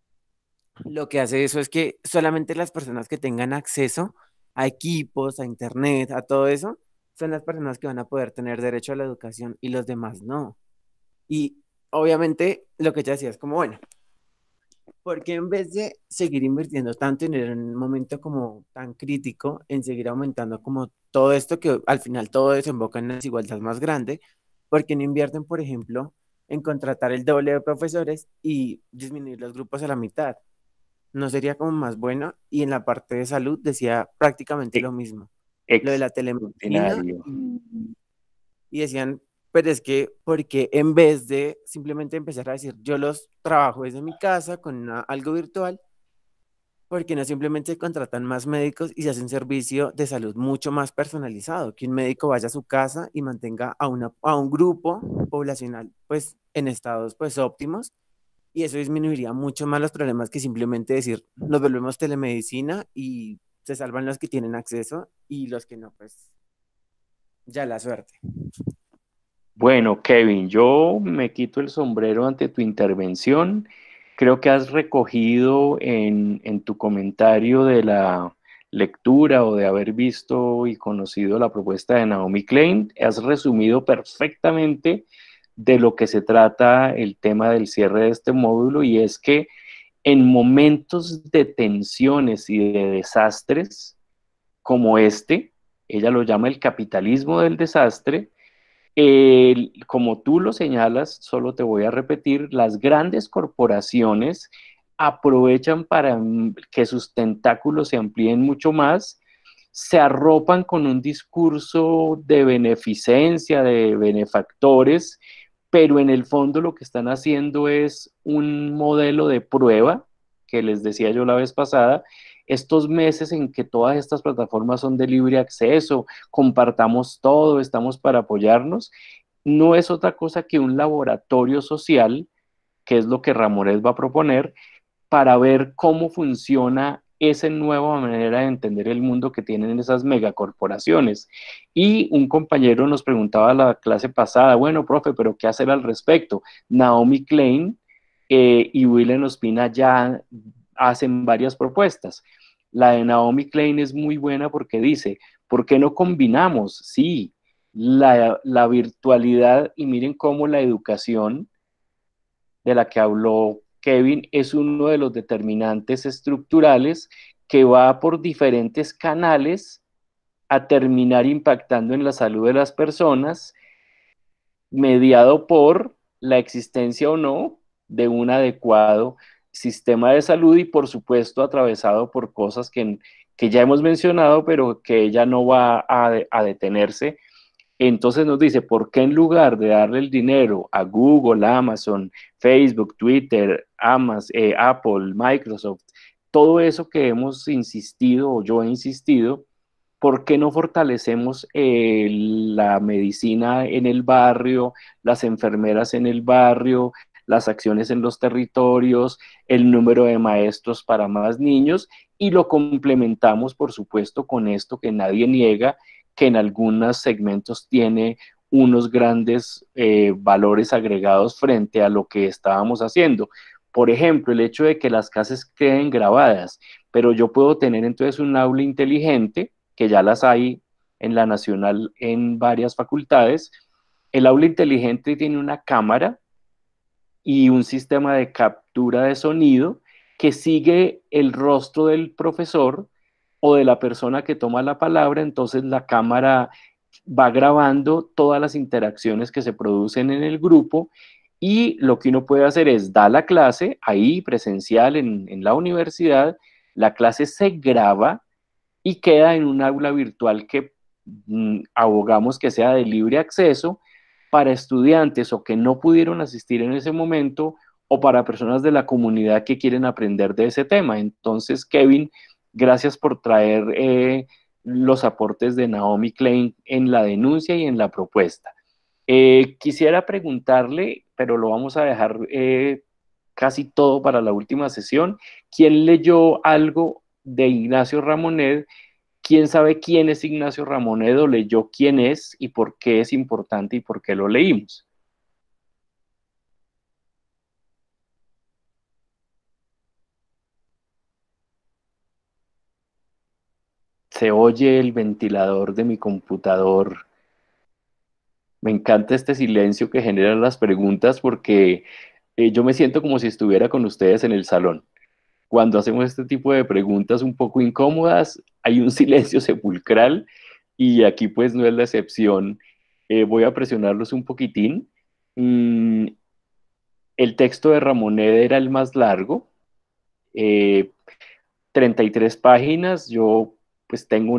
Lo que hace eso es que solamente las personas que tengan acceso a equipos, a internet, a todo eso, son las personas que van a poder tener derecho a la educación y los demás no. Y obviamente lo que ella decía es como, bueno, porque en vez de seguir invirtiendo tanto dinero en un momento como tan crítico, en seguir aumentando como todo esto que al final todo desemboca en una desigualdad más grande, porque no invierten, por ejemplo, en contratar el doble de profesores y disminuir los grupos a la mitad? ¿No sería como más bueno? Y en la parte de salud decía prácticamente E- lo mismo, lo de la telemedicina Extraordinario. y decían, pero es que, porque en vez de simplemente empezar a decir, yo los trabajo desde mi casa con algo virtual, porque no simplemente contratan más médicos y se hace un servicio de salud mucho más personalizado, que un médico vaya a su casa y mantenga a un grupo poblacional pues en estados pues óptimos y eso disminuiría mucho más los problemas que simplemente decir, nos volvemos telemedicina y se salvan los que tienen acceso y los que no, pues ya la suerte. Bueno, Kevin, yo me quito el sombrero ante tu intervención. Creo que has recogido en tu comentario de la lectura o de haber visto y conocido la propuesta de Naomi Klein, has resumido perfectamente de lo que se trata el tema del cierre de este módulo y es que en momentos de tensiones y de desastres como este, ella lo llama el capitalismo del desastre, como tú lo señalas, solo te voy a repetir, las grandes corporaciones aprovechan para que sus tentáculos se amplíen mucho más, se arropan con un discurso de beneficencia, de benefactores, pero en el fondo lo que están haciendo es un modelo de prueba, que les decía yo la vez pasada, estos meses en que todas estas plataformas son de libre acceso, compartamos todo, estamos para apoyarnos, no es otra cosa que un laboratorio social, que es lo que Ramonet va a proponer, para ver cómo funciona esa nueva manera de entender el mundo que tienen esas megacorporaciones. Y un compañero nos preguntaba la clase pasada, bueno, profe, pero ¿qué hacer al respecto? Naomi Klein y Willem Ospina ya hacen varias propuestas. La de Naomi Klein es muy buena porque dice, ¿por qué no combinamos? Sí, la virtualidad y miren cómo la educación de la que habló Kevin es uno de los determinantes estructurales que va por diferentes canales a terminar impactando en la salud de las personas, mediado por la existencia o no de un adecuado sistema de salud y por supuesto atravesado por cosas que ya hemos mencionado, pero que ella no va a detenerse Entonces nos dice, ¿por qué en lugar de darle el dinero a Google, Amazon, Facebook, Twitter, Apple, Microsoft, todo eso que hemos insistido o yo he insistido, ¿por qué no fortalecemos la medicina en el barrio, las enfermeras en el barrio, las acciones en los territorios, el número de maestros para más niños y lo complementamos, por supuesto, con esto que nadie niega, que en algunos segmentos tiene unos grandes valores agregados frente a lo que estábamos haciendo? Por ejemplo, el hecho de que las clases queden grabadas, pero yo puedo tener entonces un aula inteligente, que ya las hay en la nacional en varias facultades. El aula inteligente tiene una cámara y un sistema de captura de sonido que sigue el rostro del profesor o de la persona que toma la palabra. Entonces la cámara va grabando todas las interacciones que se producen en el grupo, y lo que uno puede hacer es dar la clase ahí presencial en la universidad, la clase se graba y queda en un aula virtual que abogamos que sea de libre acceso para estudiantes o que no pudieron asistir en ese momento, o para personas de la comunidad que quieren aprender de ese tema. Entonces, Kevin, gracias por traer los aportes de Naomi Klein en la denuncia y en la propuesta. Quisiera preguntarle, pero lo vamos a dejar casi todo para la última sesión, ¿quién leyó algo de Ignacio Ramonet? ¿Quién sabe quién es Ignacio Ramonet o leyó quién es y por qué es importante y por qué lo leímos? Se oye el ventilador de mi computador. Me encanta este silencio que generan las preguntas porque yo me siento como si estuviera con ustedes en el salón. Cuando hacemos este tipo de preguntas un poco incómodas, hay un silencio sepulcral y aquí pues no es la excepción. Voy a presionarlos un poquitín. Mm, el texto de Ramonet era el más largo, eh, 33 páginas. Yo pues tengo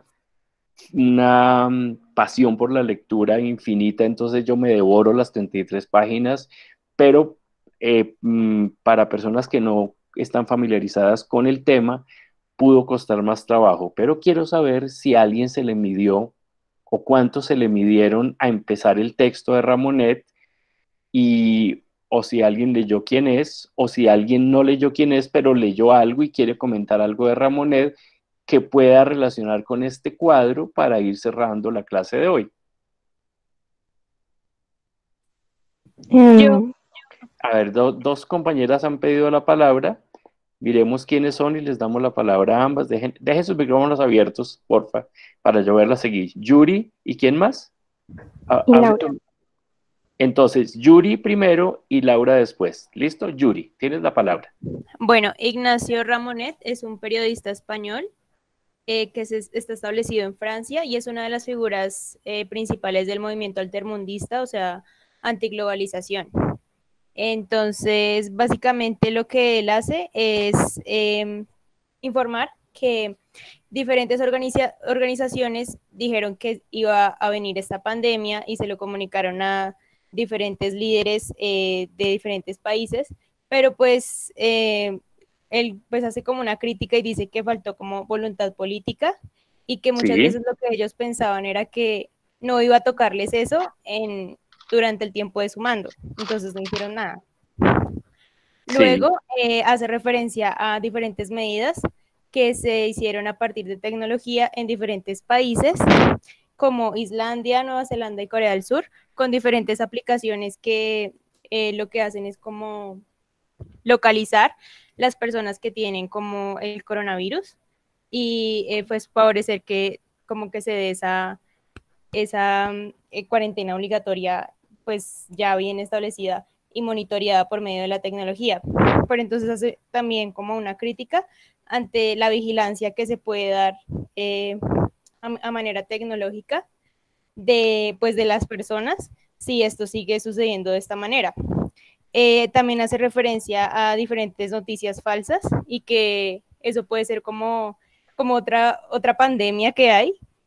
una pasión por la lectura infinita, entonces yo me devoro las 33 páginas, pero para personas que no están familiarizadas con el tema, pudo costar más trabajo. Pero quiero saber si a alguien se le midió o cuánto se le midieron a empezar el texto de Ramonet, y o si alguien leyó quién es, o si alguien no leyó quién es, pero leyó algo y quiere comentar algo de Ramonet que pueda relacionar con este cuadro para ir cerrando la clase de hoy. Em, A ver, dos compañeras han pedido la palabra. Miremos quiénes son y les damos la palabra a ambas. Dejen sus micrófonos abiertos, porfa, para yo verlas seguir. Yuri, ¿y quién más? y Laura. Entonces, Yuri primero y Laura después. ¿Listo? Yuri, tienes la palabra. Bueno, Ignacio Ramonet es un periodista español que está establecido en Francia y es una de las figuras principales del movimiento altermundista, o sea, antiglobalización. Entonces, básicamente lo que él hace es informar que diferentes organizaciones dijeron que iba a venir esta pandemia y se lo comunicaron a diferentes líderes de diferentes países, pero pues él pues hace como una crítica y dice que faltó como voluntad política y que muchas veces lo que ellos pensaban era que no iba a tocarles eso durante el tiempo de su mando, entonces no hicieron nada. Luego hace referencia a diferentes medidas que se hicieron a partir de tecnología en diferentes países, como Islandia, Nueva Zelanda y Corea del Sur, con diferentes aplicaciones que lo que hacen es como localizar las personas que tienen como el coronavirus y pues favorecer que como que se dé esa cuarentena obligatoria pues ya bien establecida y monitoreada por medio de la tecnología. Pero entonces hace también como una crítica ante la vigilancia que se puede dar a manera tecnológica de las personas si esto sigue sucediendo de esta manera. También hace referencia a diferentes noticias falsas y que eso puede ser como otra pandemia que hay,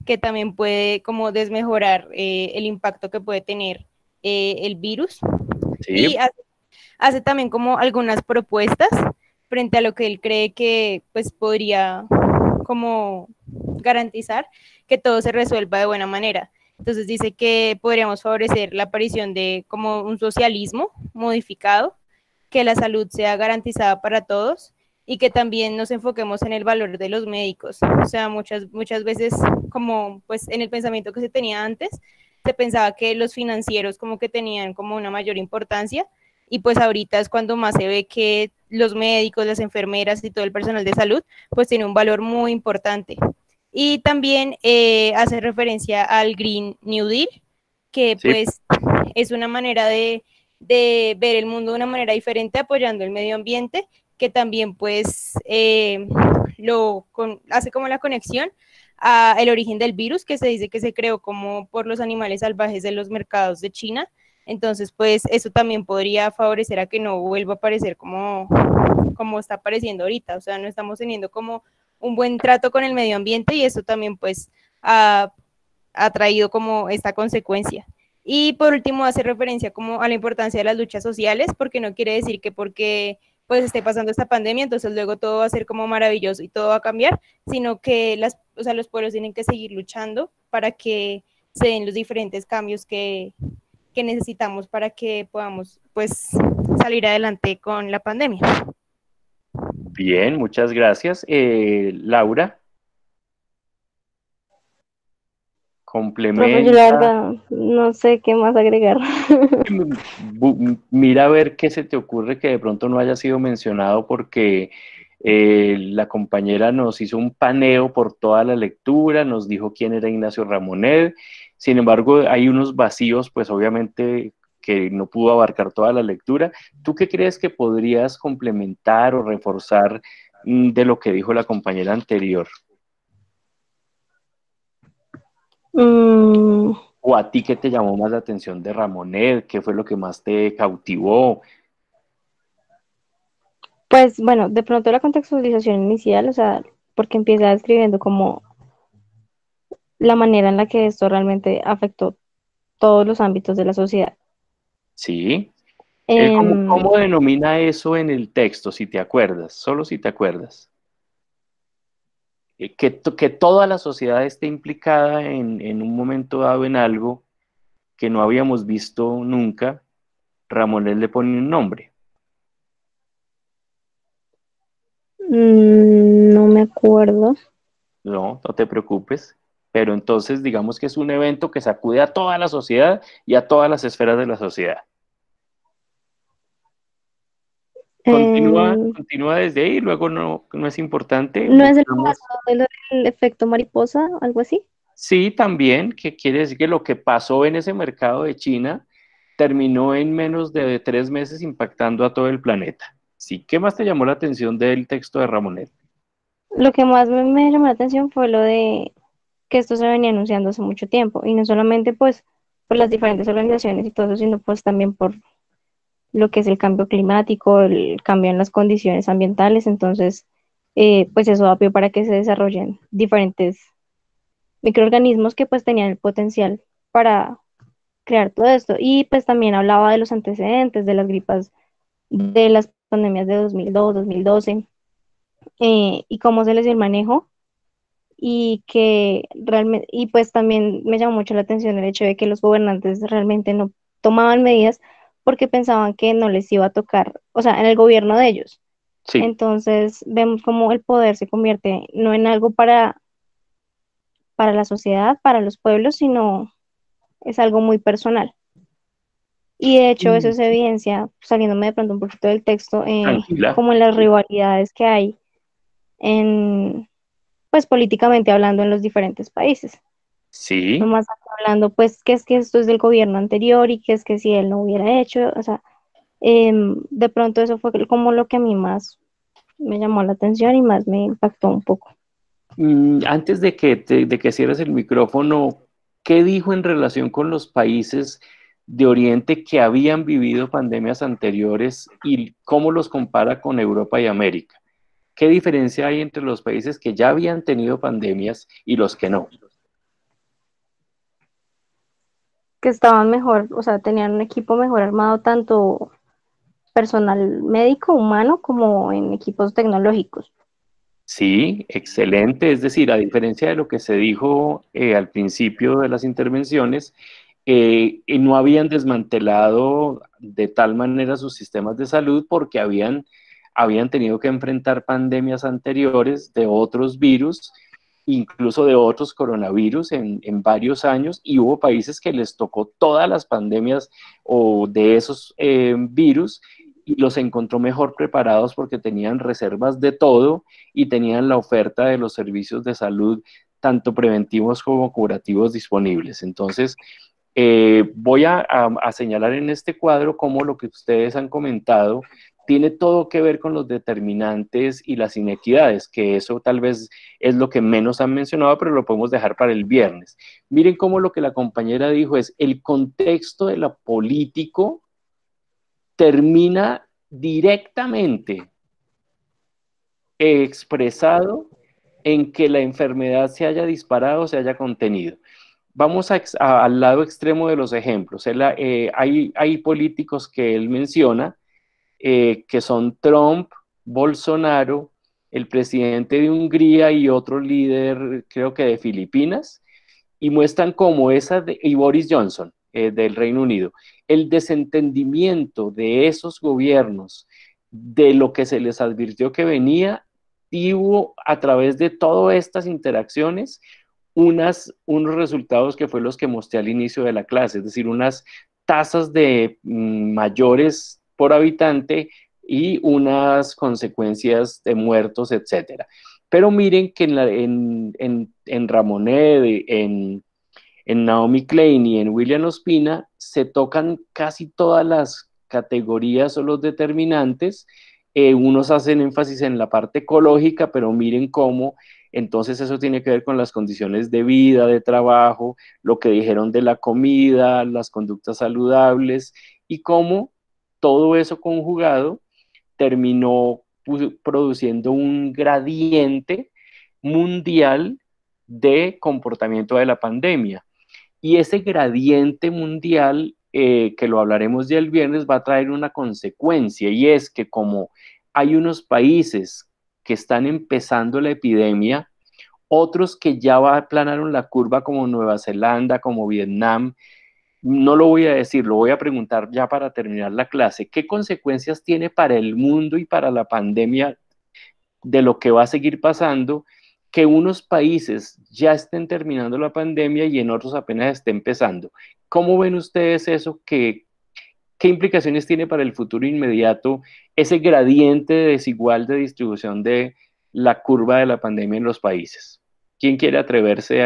que también puede como desmejorar el impacto que puede tener el virus. Y Sí, hace también como algunas propuestas frente a lo que él cree que pues podría como garantizar que todo se resuelva de buena manera. Entonces dice que podríamos favorecer la aparición de como un socialismo modificado, que la salud sea garantizada para todos y que también nos enfoquemos en el valor de los médicos. O sea, muchas veces, como pues en el pensamiento que se tenía antes, se pensaba que los financieros como que tenían como una mayor importancia, y pues ahorita es cuando más se ve que los médicos, las enfermeras y todo el personal de salud pues tiene un valor muy importante. Y también hace referencia al Green New Deal, que sí. pues es una manera de ver el mundo de una manera diferente, apoyando el medio ambiente, que también pues hace como la conexión a el origen del virus, que se dice que se creó como por los animales salvajes de los mercados de China. Entonces pues eso también podría favorecer a que no vuelva a aparecer como está apareciendo ahorita. O sea, no estamos teniendo como un buen trato con el medio ambiente, y eso también pues ha traído como esta consecuencia. Y por último hace referencia como a la importancia de las luchas sociales, porque no quiere decir que porque pues esté pasando esta pandemia, entonces luego todo va a ser como maravilloso y todo va a cambiar, sino que los pueblos tienen que seguir luchando para que se den los diferentes cambios que necesitamos para que podamos pues salir adelante con la pandemia. Bien, muchas gracias. Laura, Profe, yo la complementa. verdad no sé qué más agregar. Mira a ver qué se te ocurre que de pronto no haya sido mencionado, porque la compañera nos hizo un paneo por toda la lectura, nos dijo quién era Ignacio Ramonet. Sin embargo, hay unos vacíos, pues obviamente, que no pudo abarcar toda la lectura. ¿Tú qué crees que podrías complementar o reforzar de lo que dijo la compañera anterior? Mm, ¿O a ti qué te llamó más la atención de Ramonet? ¿Qué fue lo que más te cautivó? pues bueno, de pronto la contextualización inicial, o sea, porque empieza describiendo como la manera en la que esto realmente afectó todos los ámbitos de la sociedad. Sí. Él, ¿cómo, Em, cómo denomina eso en el texto, si te acuerdas? Solo si te acuerdas. Que toda la sociedad esté implicada en un momento dado en algo que no habíamos visto nunca. Ramonet le pone un nombre. no me acuerdo. No, no te preocupes. Pero entonces digamos que es un evento que sacude a toda la sociedad y a todas las esferas de la sociedad. Continúa, Em, continúa desde ahí, luego no es importante. ¿No es el caso Buscamos. del efecto mariposa, algo así? Sí, también, que quiere decir que lo que pasó en ese mercado de China terminó en menos de 3 meses impactando a todo el planeta. Sí, ¿qué más te llamó la atención del texto de Ramonet? Lo que más me llamó la atención fue lo de que esto se venía anunciando hace mucho tiempo, y no solamente pues por las diferentes organizaciones y todo eso, sino pues también por lo que es el cambio climático, el cambio en las condiciones ambientales. Entonces pues eso da pie para que se desarrollen diferentes microorganismos que pues tenían el potencial para crear todo esto. Y pues también hablaba de los antecedentes de las gripas, de las pandemias de 2002, 2012, y cómo se les dio el manejo, y que realmente, y pues también me llamó mucho la atención el hecho de que los gobernantes realmente no tomaban medidas porque pensaban que no les iba a tocar, o sea, en el gobierno de ellos. Sí, Entonces vemos cómo el poder se convierte no en algo para la sociedad, para los pueblos, sino es algo muy personal. Y de hecho eso se evidencia, saliéndome de pronto un poquito del texto, tranquila. como en las rivalidades que hay en, pues políticamente hablando en los diferentes países. Sí. Nomás acá hablando, pues, que es que esto es del gobierno anterior y que es que si él no hubiera hecho, o sea, de pronto eso fue como lo que a mí más me llamó la atención y más me impactó un poco. Antes de que cierres el micrófono, ¿qué dijo en relación con los países de Oriente que habían vivido pandemias anteriores y cómo los compara con Europa y América? ¿Qué diferencia hay entre los países que ya habían tenido pandemias y los que no? que estaban mejor, o sea, tenían un equipo mejor armado, tanto personal médico, humano, como en equipos tecnológicos. Sí, excelente. Es decir, a diferencia de lo que se dijo al principio de las intervenciones, no habían desmantelado de tal manera sus sistemas de salud porque habían tenido que enfrentar pandemias anteriores de otros virus, incluso de otros coronavirus en varios años, y hubo países que les tocó todas las pandemias o de esos virus y los encontró mejor preparados porque tenían reservas de todo y tenían la oferta de los servicios de salud, tanto preventivos como curativos disponibles. Entonces, voy a señalar en este cuadro cómo lo que ustedes han comentado tiene todo que ver con los determinantes y las inequidades, que eso tal vez es lo que menos han mencionado, pero lo podemos dejar para el viernes. Miren cómo lo que la compañera dijo es el contexto de lo político termina directamente expresado en que la enfermedad se haya disparado, se haya contenido. Vamos al lado extremo de los ejemplos. Hay políticos que él menciona, que son Trump, Bolsonaro, el presidente de Hungría y otro líder, creo que de Filipinas, y muestran como y Boris Johnson, del Reino Unido, el desentendimiento de esos gobiernos de lo que se les advirtió que venía, y hubo a través de todas estas interacciones unos resultados que fue los que mostré al inicio de la clase, es decir, unas tasas de mayores por habitante y unas consecuencias de muertos, etcétera. Pero miren que en Ramonet, en Naomi Klein y en William Ospina se tocan casi todas las categorías o los determinantes. Unos hacen énfasis en la parte ecológica, pero miren cómo entonces eso tiene que ver con las condiciones de vida, de trabajo, lo que dijeron de la comida, las conductas saludables y cómo todo eso conjugado terminó produciendo un gradiente mundial de comportamiento de la pandemia. Y ese gradiente mundial, que lo hablaremos ya el viernes, va a traer una consecuencia, y es que como hay unos países que están empezando la epidemia, otros que ya aplanaron la curva como Nueva Zelanda, como Vietnam, no lo voy a decir, lo voy a preguntar ya para terminar la clase, ¿qué consecuencias tiene para el mundo y para la pandemia de lo que va a seguir pasando, que unos países ya estén terminando la pandemia y en otros apenas esté empezando? ¿Cómo ven ustedes eso? ¿Qué implicaciones tiene para el futuro inmediato ese gradiente desigual de distribución de la curva de la pandemia en los países? ¿Quién quiere atreverse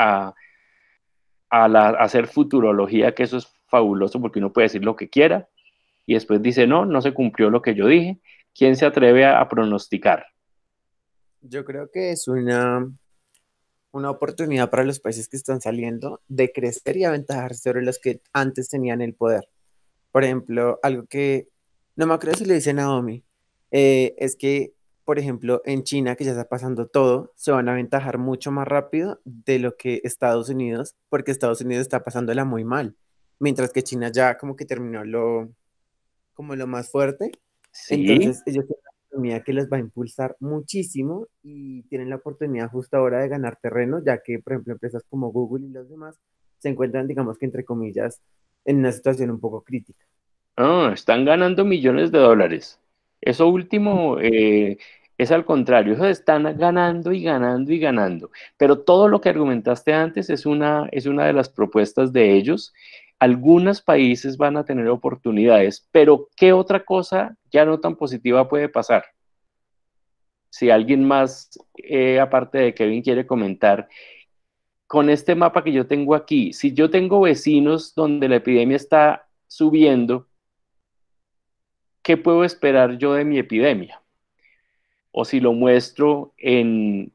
a hacer futurología? Que eso es fabuloso porque uno puede decir lo que quiera y después dice, no se cumplió lo que yo dije. ¿Quién se atreve a pronosticar? Yo creo que es una oportunidad para los países que están saliendo de crecer y aventajarse sobre los que antes tenían el poder. Por ejemplo, algo que no me acuerdo si le dice Naomi, es que, por ejemplo, en China, que ya está pasando todo, se van a aventajar mucho más rápido de lo que Estados Unidos, porque Estados Unidos está pasándola muy mal, mientras que China ya como que terminó como lo más fuerte. Sí. Entonces ellos tienen una economía que les va a impulsar muchísimo y tienen la oportunidad justo ahora de ganar terreno, ya que, por ejemplo, empresas como Google y los demás se encuentran, digamos que entre comillas, en una situación un poco crítica. Están ganando millones de dólares. Eso último es al contrario, eso están ganando y ganando y ganando. Pero todo lo que argumentaste antes es una de las propuestas de ellos. Algunos países van a tener oportunidades, pero ¿qué otra cosa ya no tan positiva puede pasar? Si alguien más, aparte de Kevin, quiere comentar, con este mapa que yo tengo aquí, si yo tengo vecinos donde la epidemia está subiendo, ¿qué puedo esperar yo de mi epidemia? O si lo muestro en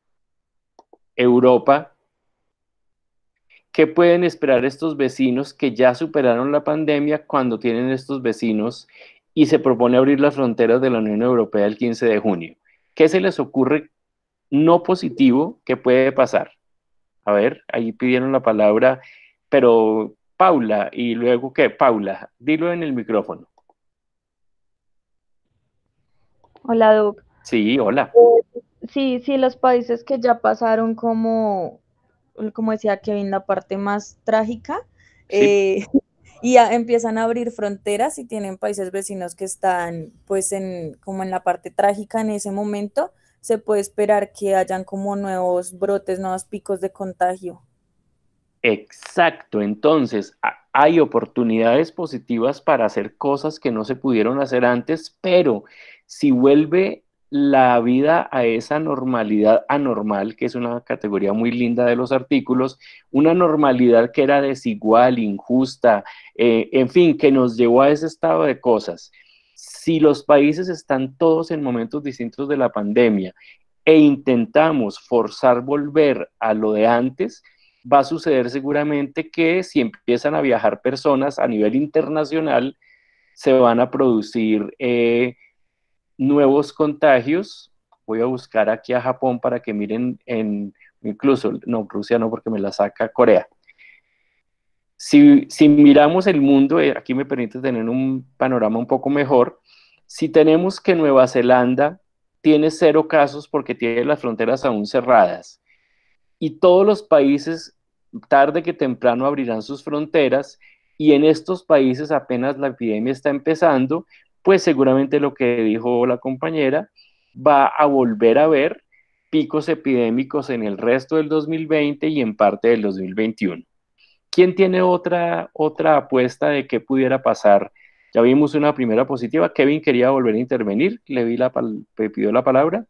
Europa, ¿qué pueden esperar estos vecinos que ya superaron la pandemia cuando tienen estos vecinos y se propone abrir las fronteras de la Unión Europea el 15 de junio? ¿Qué se les ocurre no positivo que puede pasar? A ver, ahí pidieron la palabra, pero Paula, y luego, ¿qué? Paula, dilo en el micrófono. Hola, Doc. Sí, hola. Sí, sí, los países que ya pasaron como decía Kevin, la parte más trágica, Sí, eh, y ya empiezan a abrir fronteras y tienen países vecinos que están pues como en la parte trágica en ese momento, se puede esperar que hayan como nuevos brotes, nuevos picos de contagio. exacto. Entonces, hay oportunidades positivas para hacer cosas que no se pudieron hacer antes, pero si vuelve la vida a esa normalidad anormal, que es una categoría muy linda de los artículos, una normalidad que era desigual, injusta, en fin, que nos llevó a ese estado de cosas. Si los países están todos en momentos distintos de la pandemia e intentamos forzar volver a lo de antes, va a suceder seguramente que si empiezan a viajar personas a nivel internacional, se van a producir nuevos contagios. Voy a buscar aquí a Japón para que miren incluso, no, Rusia no, porque me la saca Corea. Si miramos el mundo, aquí me permite tener un panorama un poco mejor. Si tenemos que Nueva Zelanda tiene 0 casos porque tiene las fronteras aún cerradas, y todos los países tarde que temprano abrirán sus fronteras, y en estos países apenas la epidemia está empezando, pues seguramente lo que dijo la compañera, va a volver a ver picos epidémicos en el resto del 2020 y en parte del 2021. ¿Quién tiene otra apuesta de qué pudiera pasar? Ya vimos una primera positiva. Kevin quería volver a intervenir. Le pidió la palabra.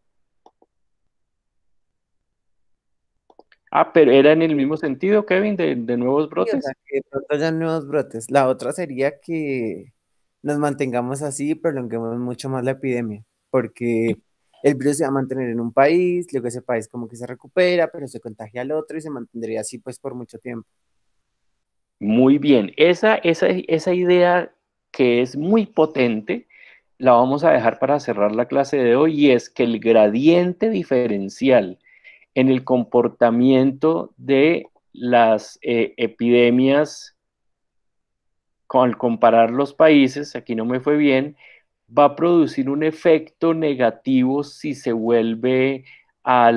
Pero era en el mismo sentido, Kevin, de nuevos Sí, o sea, brotes. que de pronto hayan nuevos brotes. La otra sería que nos mantengamos así y prolonguemos mucho más la epidemia, porque el virus se va a mantener en un país, luego ese país como que se recupera, pero se contagia al otro y se mantendría así pues por mucho tiempo. Muy bien. Esa idea que es muy potente, la vamos a dejar para cerrar la clase de hoy, y es que el gradiente diferencial en el comportamiento de las epidemias, al comparar los países, aquí no me fue bien, va a producir un efecto negativo si se vuelve a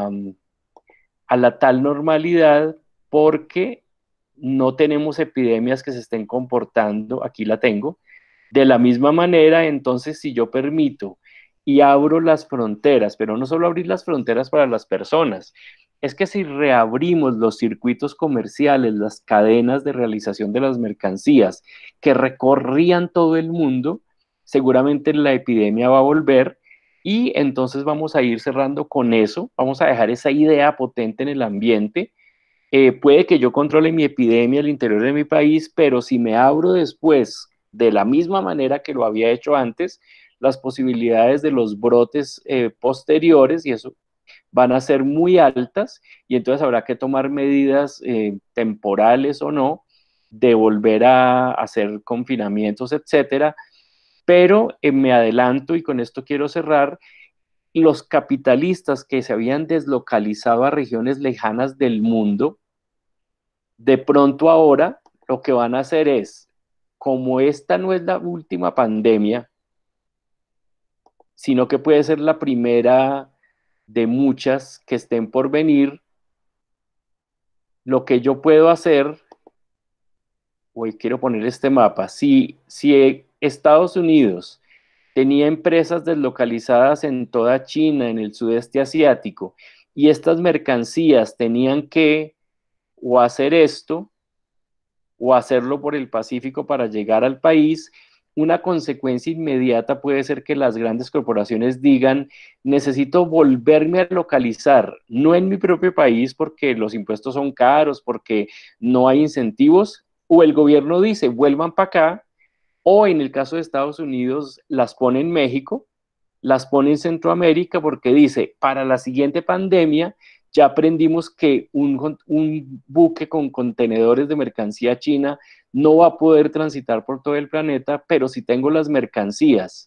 la tal normalidad, porque no tenemos epidemias que se estén comportando, aquí la tengo, de la misma manera. Entonces, si yo permito y abro las fronteras, pero no solo abrir las fronteras para las personas, es que si reabrimos los circuitos comerciales, las cadenas de realización de las mercancías que recorrían todo el mundo, seguramente la epidemia va a volver, y entonces vamos a ir cerrando con eso, vamos a dejar esa idea potente en el ambiente. Puede que yo controle mi epidemia al interior de mi país, pero si me abro después de la misma manera que lo había hecho antes, las posibilidades de los brotes posteriores y eso van a ser muy altas, y entonces habrá que tomar medidas temporales o no, de volver a hacer confinamientos, etcétera. Pero me adelanto, y con esto quiero cerrar: los capitalistas que se habían deslocalizado a regiones lejanas del mundo, de pronto ahora lo que van a hacer es, como esta no es la última pandemia, sino que puede ser la primera de muchas que estén por venir, lo que yo puedo hacer, hoy quiero poner este mapa: si Estados Unidos tenía empresas deslocalizadas en toda China, en el sudeste asiático, y estas mercancías tenían que o hacer esto o hacerlo por el Pacífico para llegar al país, una consecuencia inmediata puede ser que las grandes corporaciones digan: necesito volverme a localizar, no en mi propio país porque los impuestos son caros, porque no hay incentivos, o el gobierno dice: vuelvan para acá, o en el caso de Estados Unidos las pone en México, las pone en Centroamérica, porque dice: para la siguiente pandemia ya aprendimos que un buque con contenedores de mercancía china no va a poder transitar por todo el planeta, pero si tengo las mercancías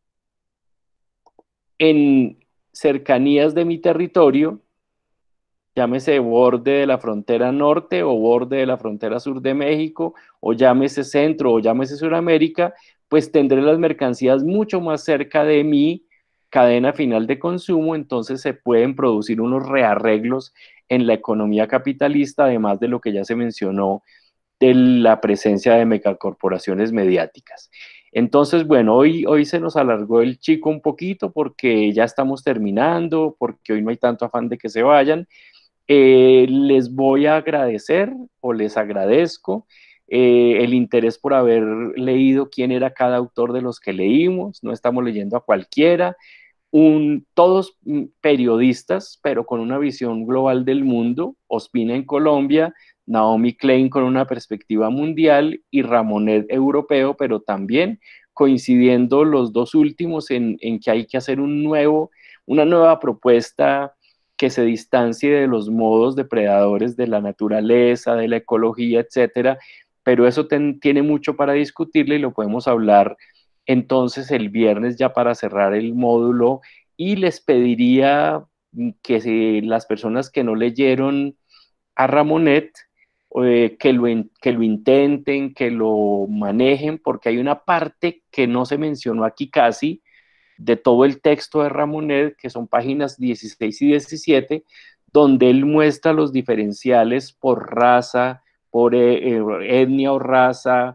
en cercanías de mi territorio, llámese borde de la frontera norte o borde de la frontera sur de México, o llámese centro o llámese Suramérica, pues tendré las mercancías mucho más cerca de mi cadena final de consumo, entonces se pueden producir unos rearreglos en la economía capitalista, además de lo que ya se mencionó de la presencia de megacorporaciones mediáticas. Entonces, bueno, hoy se nos alargó el chico un poquito porque ya estamos terminando, porque hoy no hay tanto afán de que se vayan. Les voy a agradecer o les agradezco el interés por haber leído quién era cada autor de los que leímos. No estamos leyendo a cualquiera, todos periodistas, pero con una visión global del mundo. Ospina en Colombia, Naomi Klein con una perspectiva mundial y Ramonet europeo, pero también coincidiendo los dos últimos en que hay que hacer una nueva propuesta que se distancie de los modos depredadores de la naturaleza, de la ecología, etcétera, pero eso tiene mucho para discutirle y lo podemos hablar entonces el viernes ya para cerrar el módulo, y les pediría que las personas que no leyeron a Ramonet, que lo intenten, que lo manejen, porque hay una parte que no se mencionó aquí casi, de todo el texto de Ramonet, que son páginas 16 y 17, donde él muestra los diferenciales por raza, por etnia o raza,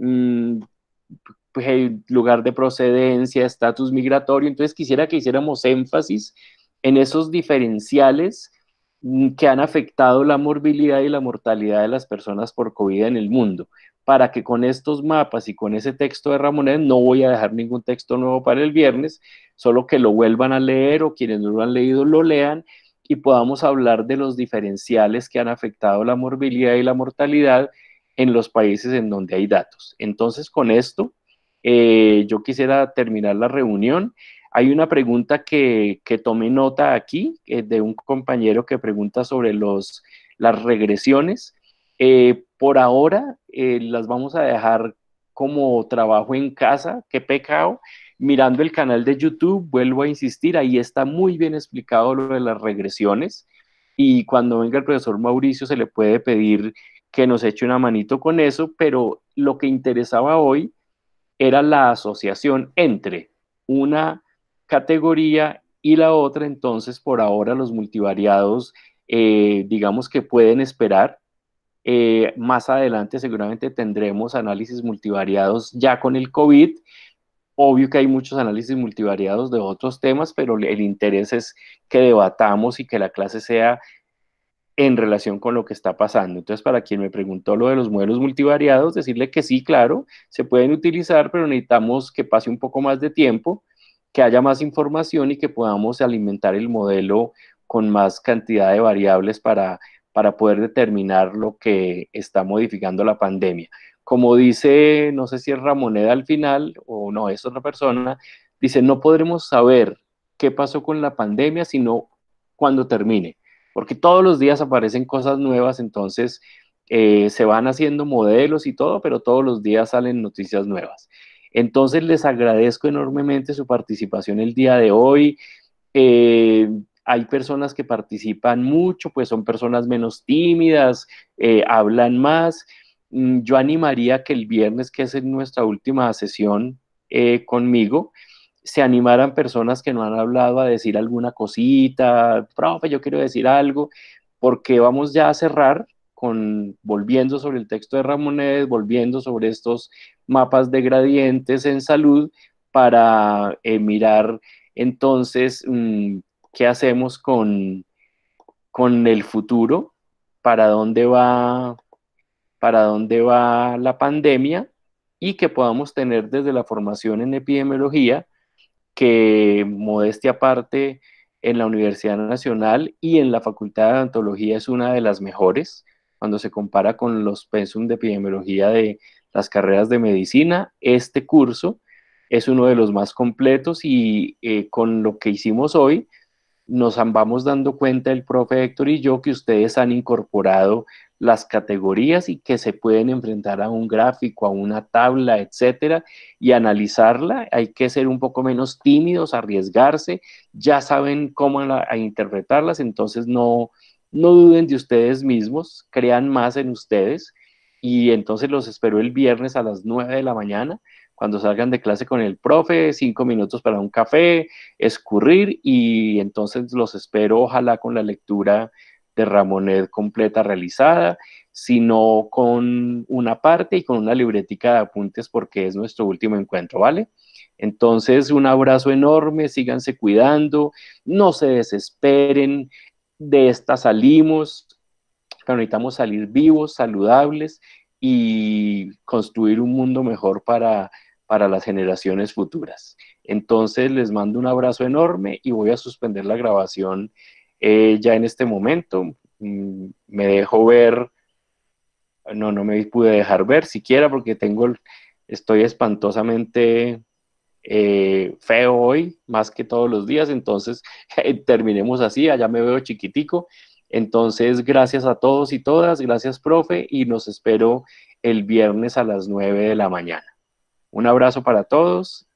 lugar de procedencia, estatus migratorio. Entonces quisiera que hiciéramos énfasis en esos diferenciales que han afectado la morbilidad y la mortalidad de las personas por COVID en el mundo, para que con estos mapas y con ese texto de Ramonet, no voy a dejar ningún texto nuevo para el viernes, solo que lo vuelvan a leer o quienes no lo han leído lo lean y podamos hablar de los diferenciales que han afectado la morbilidad y la mortalidad en los países en donde hay datos. Entonces, con esto, yo quisiera terminar la reunión. Hay una pregunta que tomé nota aquí, de un compañero que pregunta sobre las regresiones. Por ahora las vamos a dejar como trabajo en casa, qué pecado. Mirando el canal de YouTube, vuelvo a insistir, ahí está muy bien explicado lo de las regresiones, y cuando venga el profesor Mauricio se le puede pedir que nos eche una manito con eso, pero lo que interesaba hoy era la asociación entre una categoría y la otra. Entonces por ahora los multivariados digamos que pueden esperar. Más adelante seguramente tendremos análisis multivariados ya con el COVID. Obvio que hay muchos análisis multivariados de otros temas, pero el interés es que debatamos y que la clase sea en relación con lo que está pasando. Entonces, para quien me preguntó lo de los modelos multivariados, decirle que sí, claro, se pueden utilizar, pero necesitamos que pase un poco más de tiempo, que haya más información y que podamos alimentar el modelo con más cantidad de variables para poder determinar lo que está modificando la pandemia. Como dice, no sé si es Ramoneda al final, o no, es otra persona, dice, no podremos saber qué pasó con la pandemia, sino cuando termine, porque todos los días aparecen cosas nuevas, entonces se van haciendo modelos y todo, pero todos los días salen noticias nuevas. Entonces les agradezco enormemente su participación el día de hoy. Hay personas que participan mucho, pues son personas menos tímidas, hablan más. Yo animaría que el viernes, que es nuestra última sesión conmigo, se animaran personas que no han hablado a decir alguna cosita, profe, yo quiero decir algo, porque vamos ya a cerrar volviendo sobre el texto de Ramonet, volviendo sobre estos mapas de gradientes en salud, para mirar entonces qué hacemos con el futuro, para dónde va la pandemia, y que podamos tener desde la formación en epidemiología, que modestia aparte en la Universidad Nacional y en la Facultad de Odontología es una de las mejores cuando se compara con los pensum de epidemiología de las carreras de medicina. Este curso es uno de los más completos, y con lo que hicimos hoy nos vamos dando cuenta, el profe Héctor y yo, que ustedes han incorporado las categorías y que se pueden enfrentar a un gráfico, a una tabla, etcétera, y analizarla. Hay que ser un poco menos tímidos, arriesgarse, ya saben cómo interpretarlas, entonces no no duden de ustedes mismos, crean más en ustedes, y entonces los espero el viernes a las 9 de la mañana, cuando salgan de clase con el profe, 5 minutos para un café, escurrir, y entonces los espero ojalá con la lectura de Ramonet completa realizada, sino con una parte y con una libretica de apuntes porque es nuestro último encuentro, ¿vale? Entonces, un abrazo enorme, síganse cuidando, no se desesperen, de esta salimos, pero necesitamos salir vivos, saludables y construir un mundo mejor para las generaciones futuras. Entonces, les mando un abrazo enorme y voy a suspender la grabación ya en este momento. Me dejo ver, no me pude dejar ver siquiera porque estoy espantosamente feo hoy, más que todos los días, entonces terminemos así, allá me veo chiquitico. Entonces, gracias a todos y todas, gracias, profe, y nos espero el viernes a las 9 de la mañana. Un abrazo para todos